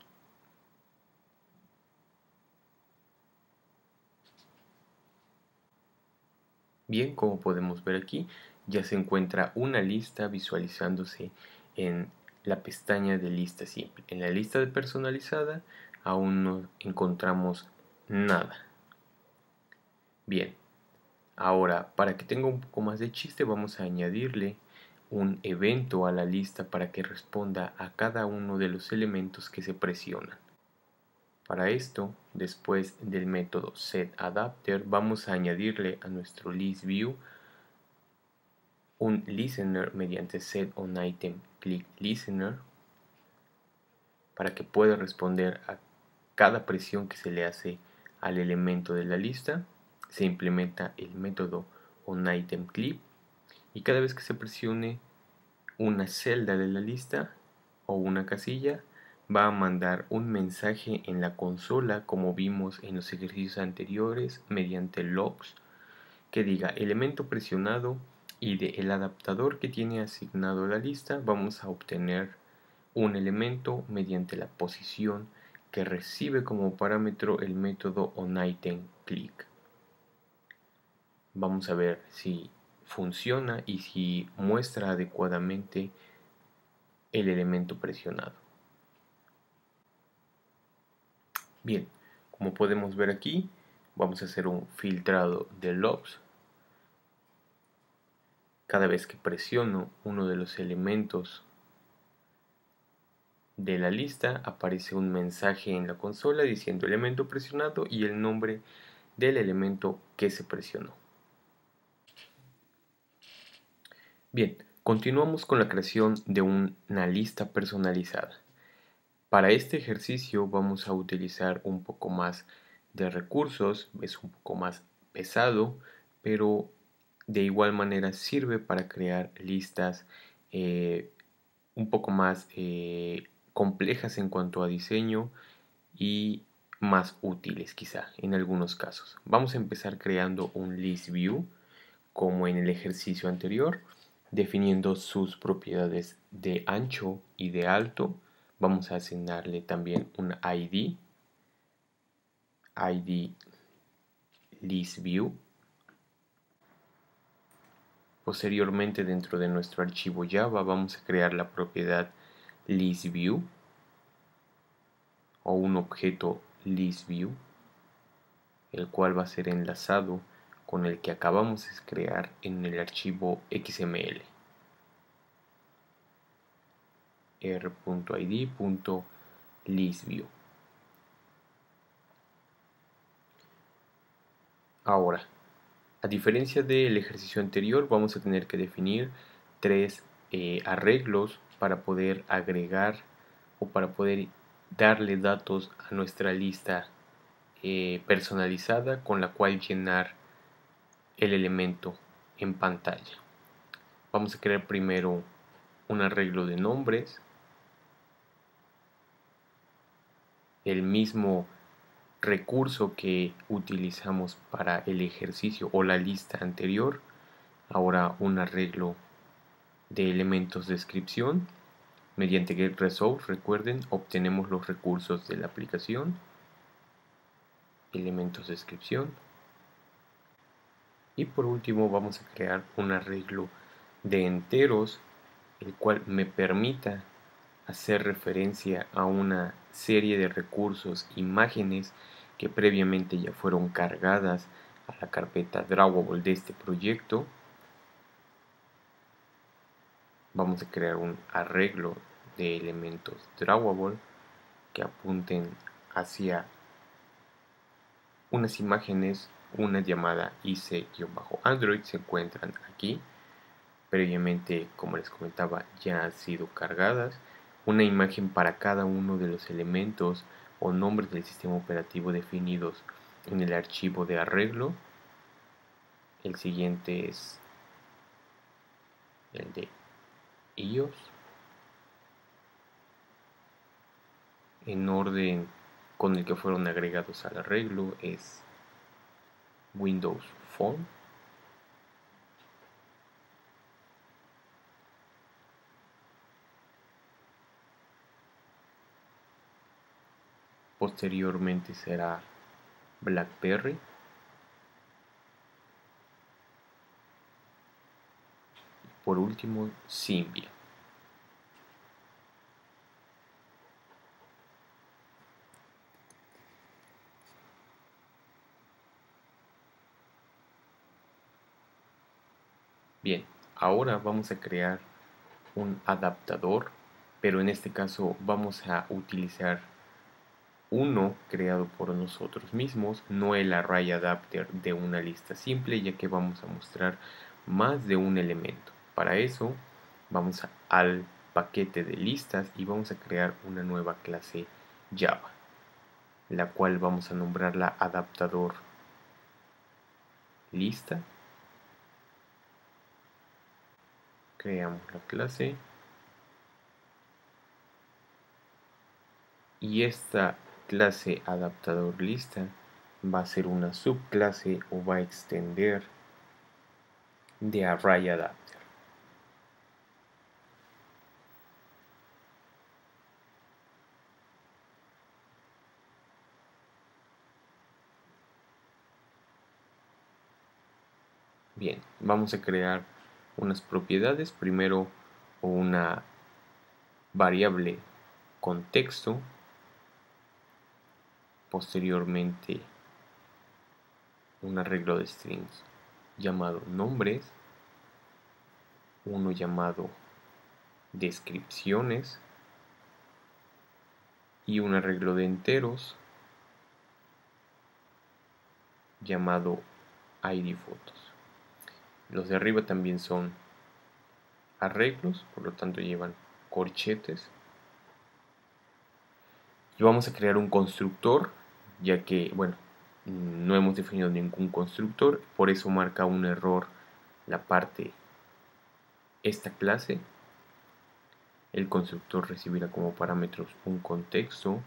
Bien, como podemos ver aquí, ya se encuentra una lista visualizándose en la pestaña de lista simple. En la lista de personalizada aún no encontramos nada. Bien, ahora para que tenga un poco más de chiste vamos a añadirle un evento a la lista para que responda a cada uno de los elementos que se presionan. Para esto, después del método setAdapter, vamos a añadirle a nuestro ListView un listener mediante setOnItemClickListener para que pueda responder a cada presión que se le hace al elemento de la lista. Se implementa el método onItemClip y cada vez que se presione una celda de la lista o una casilla, va a mandar un mensaje en la consola como vimos en los ejercicios anteriores mediante logs que diga elemento presionado y del adaptador que tiene asignado la lista vamos a obtener un elemento mediante la posición que recibe como parámetro el método onItemClick. Vamos a ver si funciona y si muestra adecuadamente el elemento presionado. Bien, como podemos ver aquí, vamos a hacer un filtrado de logs. Cada vez que presiono uno de los elementos de la lista, aparece un mensaje en la consola diciendo elemento presionado y el nombre del elemento que se presionó. Bien, continuamos con la creación de una lista personalizada. Para este ejercicio vamos a utilizar un poco más de recursos, es un poco más pesado, pero De igual manera sirve para crear listas un poco más complejas en cuanto a diseño y más útiles quizá en algunos casos. Vamos a empezar creando un list view como en el ejercicio anterior, definiendo sus propiedades de ancho y de alto. Vamos a asignarle también un ID list view. Posteriormente, dentro de nuestro archivo Java vamos a crear la propiedad listView o un objeto listView, el cual va a ser enlazado con el que acabamos de crear en el archivo XML r.id.listView. Ahora, a diferencia del ejercicio anterior, vamos a tener que definir tres arreglos para poder agregar o para poder darle datos a nuestra lista personalizada con la cual llenar el elemento en pantalla. Vamos a crear primero un arreglo de nombres, el mismo recurso que utilizamos para el ejercicio o la lista anterior. Ahora un arreglo de elementos de descripción. Mediante getResource, recuerden, obtenemos los recursos de la aplicación, elementos de descripción. Y por último vamos a crear un arreglo de enteros, el cual me permita hacer referencia a una serie de recursos, imágenes que previamente ya fueron cargadas a la carpeta Drawable de este proyecto. Vamos a crear un arreglo de elementos Drawable que apunten hacia unas imágenes, una llamada IC-Android se encuentran aquí. Previamente, como les comentaba, ya han sido cargadas. Una imagen para cada uno de los elementos o nombres del sistema operativo definidos en el archivo de arreglo. El siguiente es el de iOS. En orden con el que fueron agregados al arreglo es Windows Phone. Posteriormente será BlackBerry. Por último, Symbian. Bien, ahora vamos a crear un adaptador, pero en este caso vamos a utilizar uno creado por nosotros mismos, no el array adapter de una lista simple, ya que vamos a mostrar más de un elemento. Para eso vamos al paquete de listas y vamos a crear una nueva clase Java, la cual vamos a nombrarla adaptador lista. Creamos la clase y esta clase adaptador lista va a ser una subclase o va a extender de array adapter. Bien, vamos a crear unas propiedades. Primero una variable contexto. Posteriormente un arreglo de strings llamado nombres. Uno llamado descripciones. Y un arreglo de enteros llamado ID fotos. Los de arriba también son arreglos, por lo tanto llevan corchetes. Y vamos a crear un constructor, ya que, bueno, no hemos definido ningún constructor, por eso marca un error la parte esta clase, el constructor recibirá como parámetros un contexto,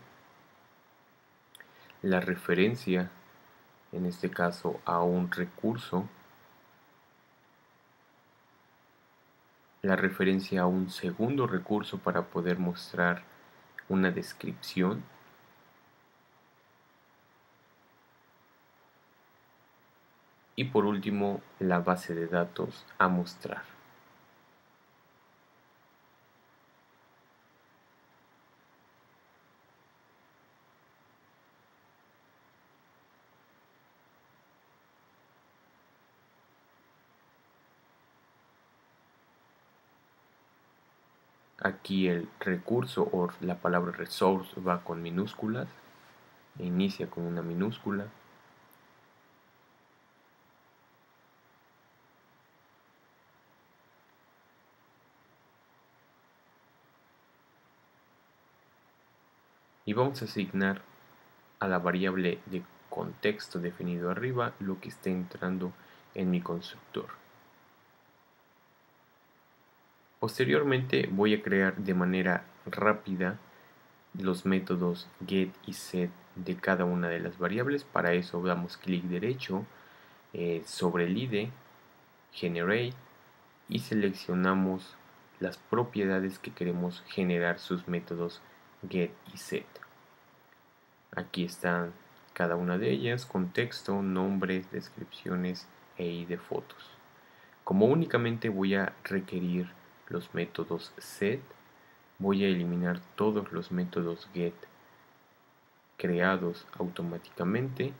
la referencia, en este caso a un recurso, la referencia a un segundo recurso para poder mostrar una descripción, y por último la base de datos a mostrar. Aquí el recurso o la palabra resource va con minúsculas, inicia con una minúscula. Y vamos a asignar a la variable de contexto definido arriba lo que esté entrando en mi constructor. Posteriormente voy a crear de manera rápida los métodos get y set de cada una de las variables. Para eso damos clic derecho sobre el IDE, generate, y seleccionamos las propiedades que queremos generar sus métodos get y set. Aquí están cada una de ellas: contexto, nombres, descripciones e id fotos. Como únicamente voy a requerir los métodos set, voy a eliminar todos los métodos get creados automáticamente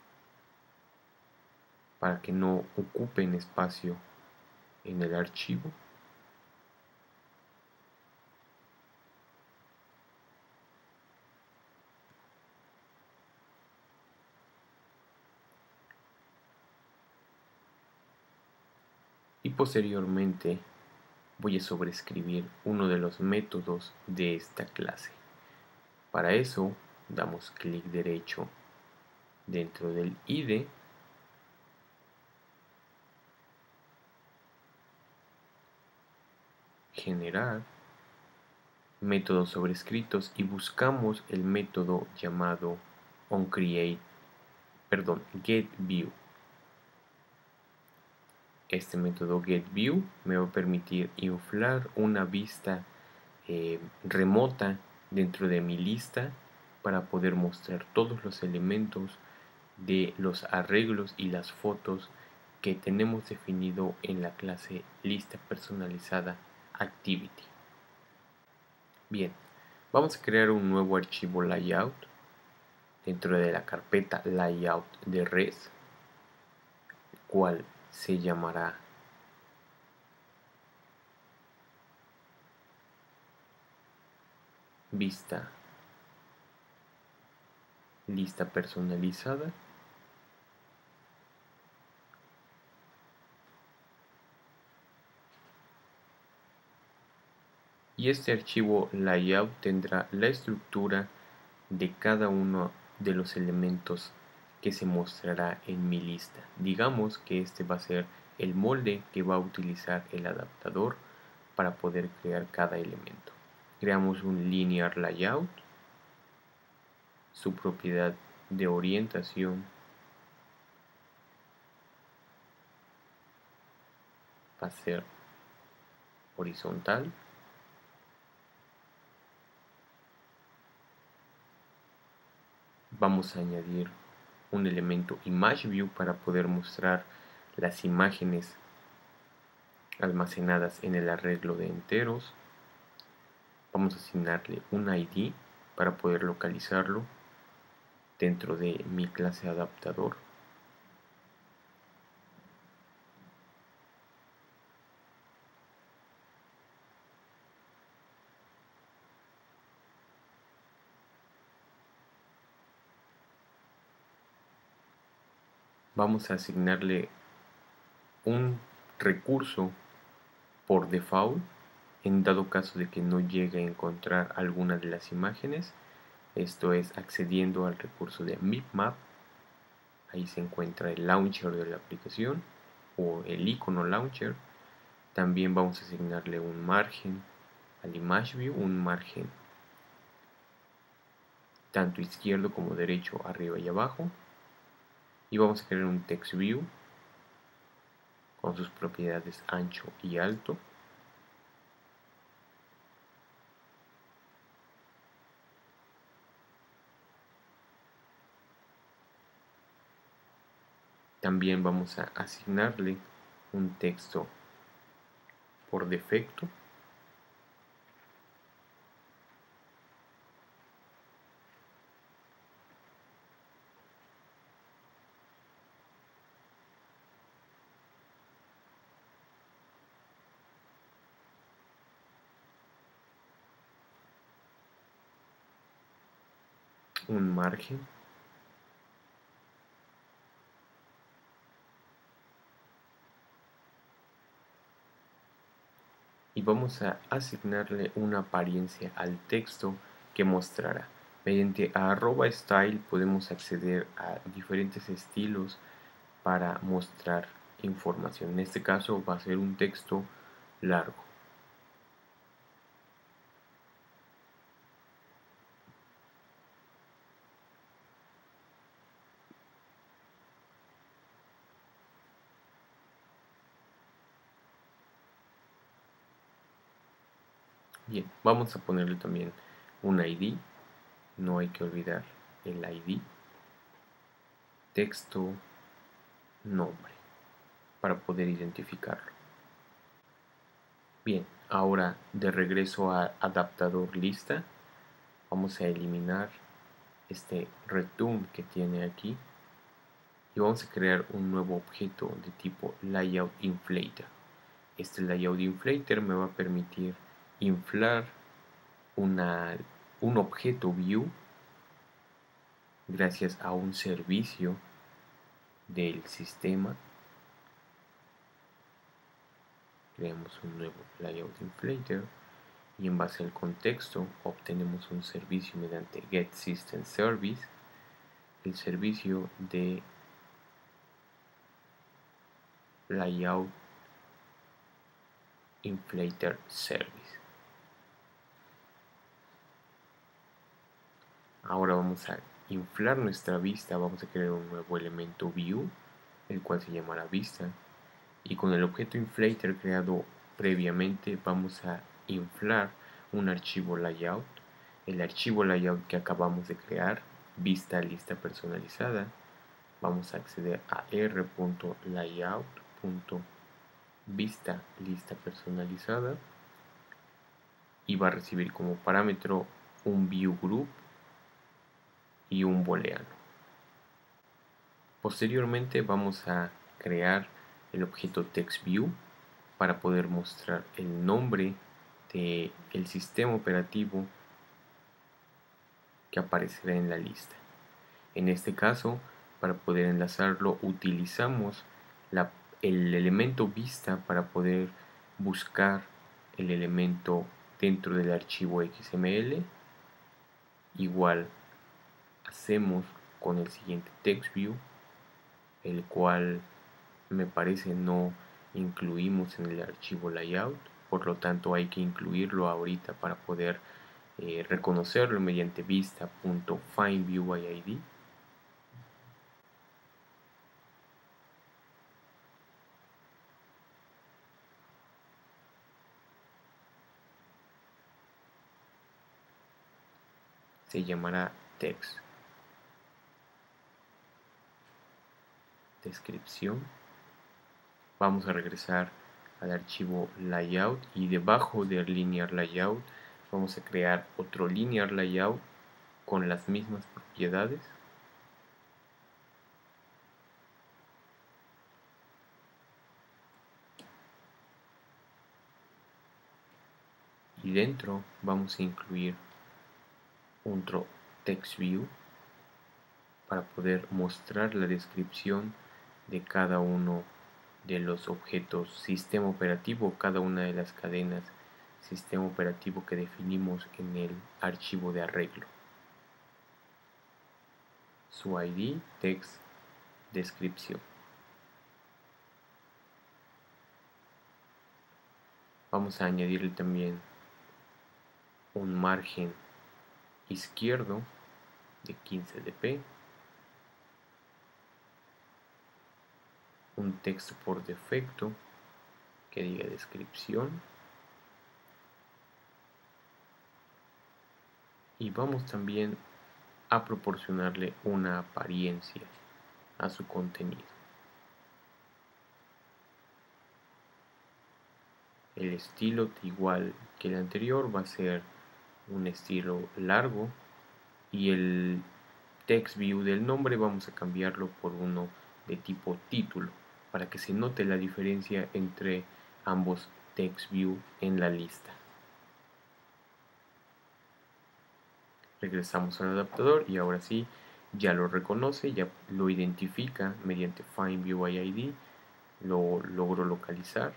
para que no ocupen espacio en el archivo. Y posteriormente voy a sobreescribir uno de los métodos de esta clase. Para eso damos clic derecho dentro del IDE, generar métodos sobrescritos, y buscamos el método llamado getView. Este método getView me va a permitir inflar una vista remota dentro de mi lista para poder mostrar todos los elementos de los arreglos y las fotos que tenemos definido en la clase lista personalizada activity. Bien, vamos a crear un nuevo archivo layout dentro de la carpeta layout de res, cual se llamará vista lista personalizada. Y este archivo layout tendrá la estructura de cada uno de los elementos que se mostrará en mi lista. Digamos que este va a ser el molde que va a utilizar el adaptador para poder crear cada elemento. Creamos un linear layout. Su propiedad de orientación va a ser horizontal. Vamos a añadir un elemento ImageView para poder mostrar las imágenes almacenadas en el arreglo de enteros. Vamos a asignarle un ID para poder localizarlo dentro de mi clase adaptador. Vamos a asignarle un recurso por default en dado caso de que no llegue a encontrar alguna de las imágenes. Esto es accediendo al recurso de MipMap. Ahí se encuentra el launcher de la aplicación. o el icono launcher. También vamos a asignarle un margen al image view, un margen tanto izquierdo como derecho, arriba y abajo. Y vamos a crear un text view con sus propiedades ancho y alto. También vamos a asignarle un texto por defecto. Un margen. Y vamos a asignarle una apariencia al texto que mostrará. Mediante @style podemos acceder a diferentes estilos para mostrar información. En este caso va a ser un texto largo. Bien, vamos a ponerle también un ID. No hay que olvidar el ID. Texto, nombre, para poder identificarlo. Bien, ahora de regreso a adaptador lista, vamos a eliminar este return que tiene aquí y vamos a crear un nuevo objeto de tipo layout inflator. Este layout inflator me va a permitir inflar un objeto view gracias a un servicio del sistema. Creamos un nuevo layout inflator y en base al contexto obtenemos un servicio mediante getSystemService, el servicio de layout inflator service. Ahora vamos a inflar nuestra vista, vamos a crear un nuevo elemento view, el cual se llamará vista, y con el objeto inflator creado previamente vamos a inflar un archivo layout, el archivo layout que acabamos de crear, vista lista personalizada. Vamos a acceder a r.layout.vista lista personalizada y va a recibir como parámetro un view group y un booleano. Posteriormente vamos a crear el objeto textView para poder mostrar el nombre del sistema operativo que aparecerá en la lista. En este caso, para poder enlazarlo utilizamos el elemento vista para poder buscar el elemento dentro del archivo XML. Igual hacemos con el siguiente TextView, el cual me parece no incluimos en el archivo layout, por lo tanto hay que incluirlo ahorita para poder reconocerlo mediante vista.findViewById. Se llamará text. Descripción. Vamos a regresar al archivo layout y debajo del linear layout vamos a crear otro linear layout con las mismas propiedades. Y dentro vamos a incluir otro text view para poder mostrar la descripción de cada uno de los objetos sistema operativo, cada una de las cadenas sistema operativo que definimos en el archivo de arreglo. Su ID, text, descripción. Vamos a añadirle también un margen izquierdo de 15 dp, un texto por defecto que diga descripción, y vamos también a proporcionarle una apariencia a su contenido. El estilo, igual que el anterior, va a ser un estilo largo, y el text view del nombre vamos a cambiarlo por uno de tipo título para que se note la diferencia entre ambos text view en la lista. Regresamos al adaptador y ahora sí ya lo reconoce, ya lo identifica mediante Find View by ID, lo logro localizar.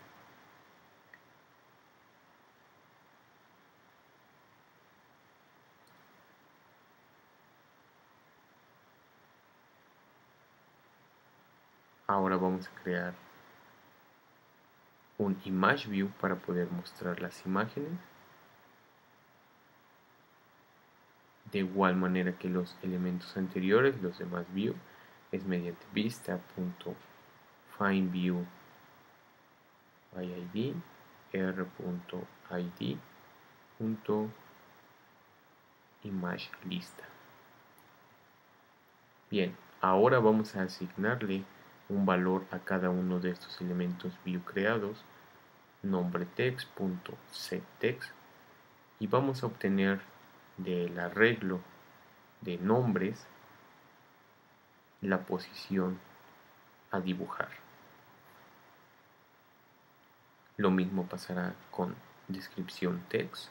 Ahora vamos a crear un Image View para poder mostrar las imágenes. De igual manera que los elementos anteriores, los demás view, es mediante vista.findView by ID, r.id.imageLista. Bien, ahora vamos a asignarle un valor a cada uno de estos elementos view creados, nombre text.setText, y vamos a obtener del arreglo de nombres la posición a dibujar. Lo mismo pasará con descripción text.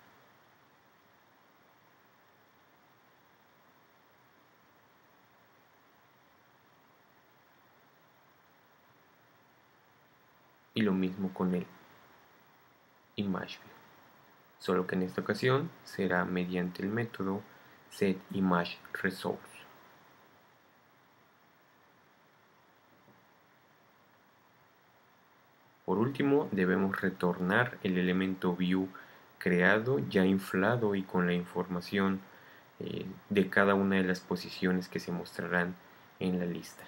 Y lo mismo con el Image View. Solo que en esta ocasión será mediante el método setImageResource. Por último, debemos retornar el elemento view creado ya inflado y con la información de cada una de las posiciones que se mostrarán en la lista.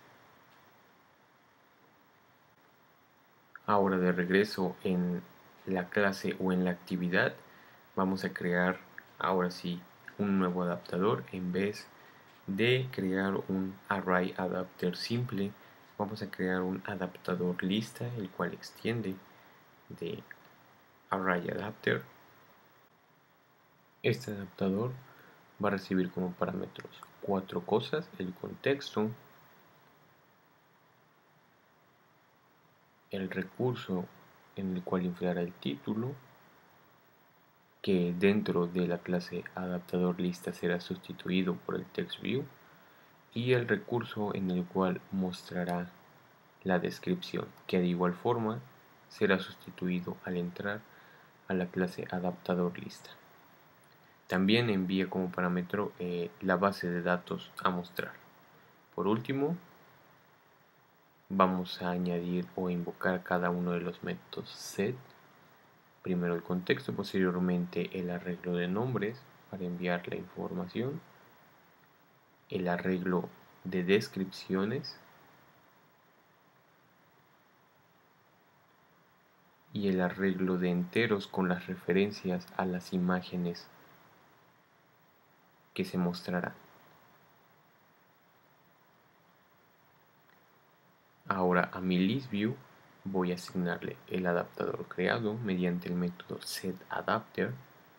Ahora, de regreso en la clase o en la actividad, vamos a crear ahora sí un nuevo adaptador. En vez de crear un array adapter simple, vamos a crear un adaptador lista, el cual extiende de array adapter. Este adaptador va a recibir como parámetros 4 cosas: el contexto, el recurso en el cual inflará el título, que dentro de la clase adaptador lista será sustituido por el text view, y el recurso en el cual mostrará la descripción, que de igual forma será sustituido al entrar a la clase adaptador lista. También envía como parámetro la base de datos a mostrar. Por último, vamos a añadir o invocar cada uno de los métodos set. Primero el contexto, posteriormente el arreglo de nombres para enviar la información, el arreglo de descripciones y el arreglo de enteros con las referencias a las imágenes que se mostrarán. Ahora a mi listView voy a asignarle el adaptador creado mediante el método setAdapter,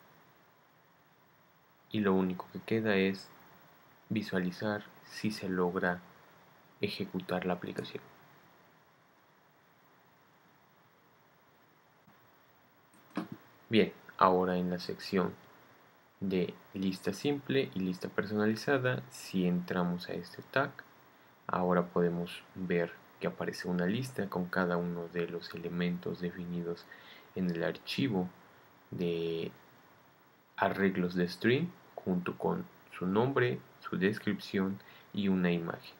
y lo único que queda es visualizar si se logra ejecutar la aplicación. Bien, ahora en la sección de lista simple y lista personalizada, si entramos a este tag, ahora podemos ver que aparece una lista con cada uno de los elementos definidos en el archivo de arreglos de string, junto con su nombre, su descripción y una imagen.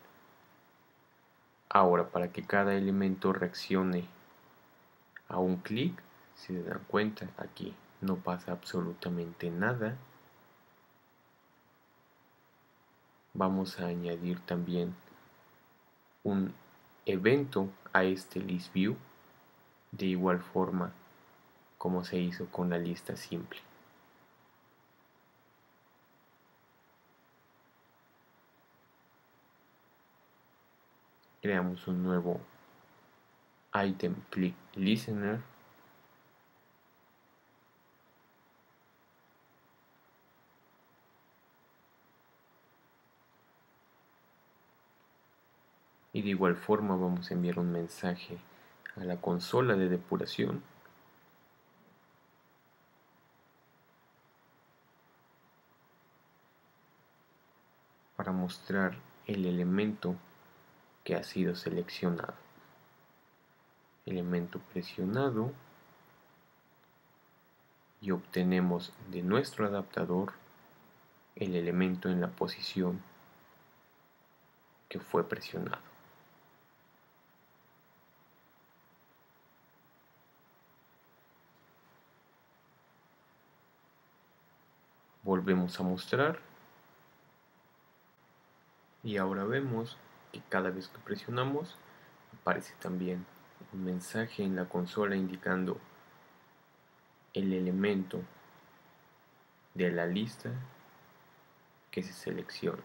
Ahora, para que cada elemento reaccione a un clic, Si se dan cuenta, aquí no pasa absolutamente nada. Vamos a añadir también un evento a este list view, de igual forma como se hizo con la lista simple. Creamos un nuevo item click listener. Y de igual forma vamos a enviar un mensaje a la consola de depuración para mostrar el elemento que ha sido seleccionado. Elemento presionado, y obtenemos de nuestro adaptador el elemento en la posición que fue presionado. Volvemos a mostrar y ahora vemos que cada vez que presionamos aparece también un mensaje en la consola indicando el elemento de la lista que se selecciona.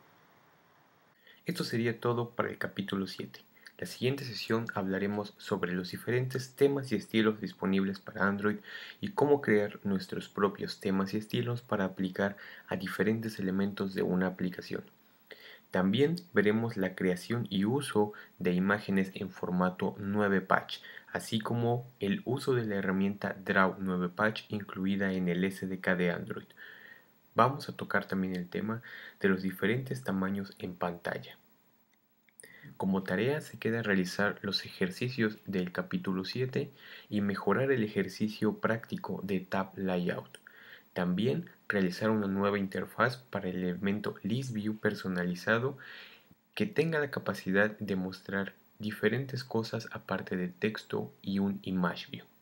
Esto sería todo para el capítulo 7. La siguiente sesión hablaremos sobre los diferentes temas y estilos disponibles para Android y cómo crear nuestros propios temas y estilos para aplicar a diferentes elementos de una aplicación. También veremos la creación y uso de imágenes en formato 9-patch, así como el uso de la herramienta Draw 9-patch incluida en el SDK de Android. Vamos a tocar también el tema de los diferentes tamaños en pantalla. Como tarea se queda realizar los ejercicios del capítulo 7 y mejorar el ejercicio práctico de Tab Layout. También realizar una nueva interfaz para el elemento ListView personalizado que tenga la capacidad de mostrar diferentes cosas aparte de texto y un ImageView.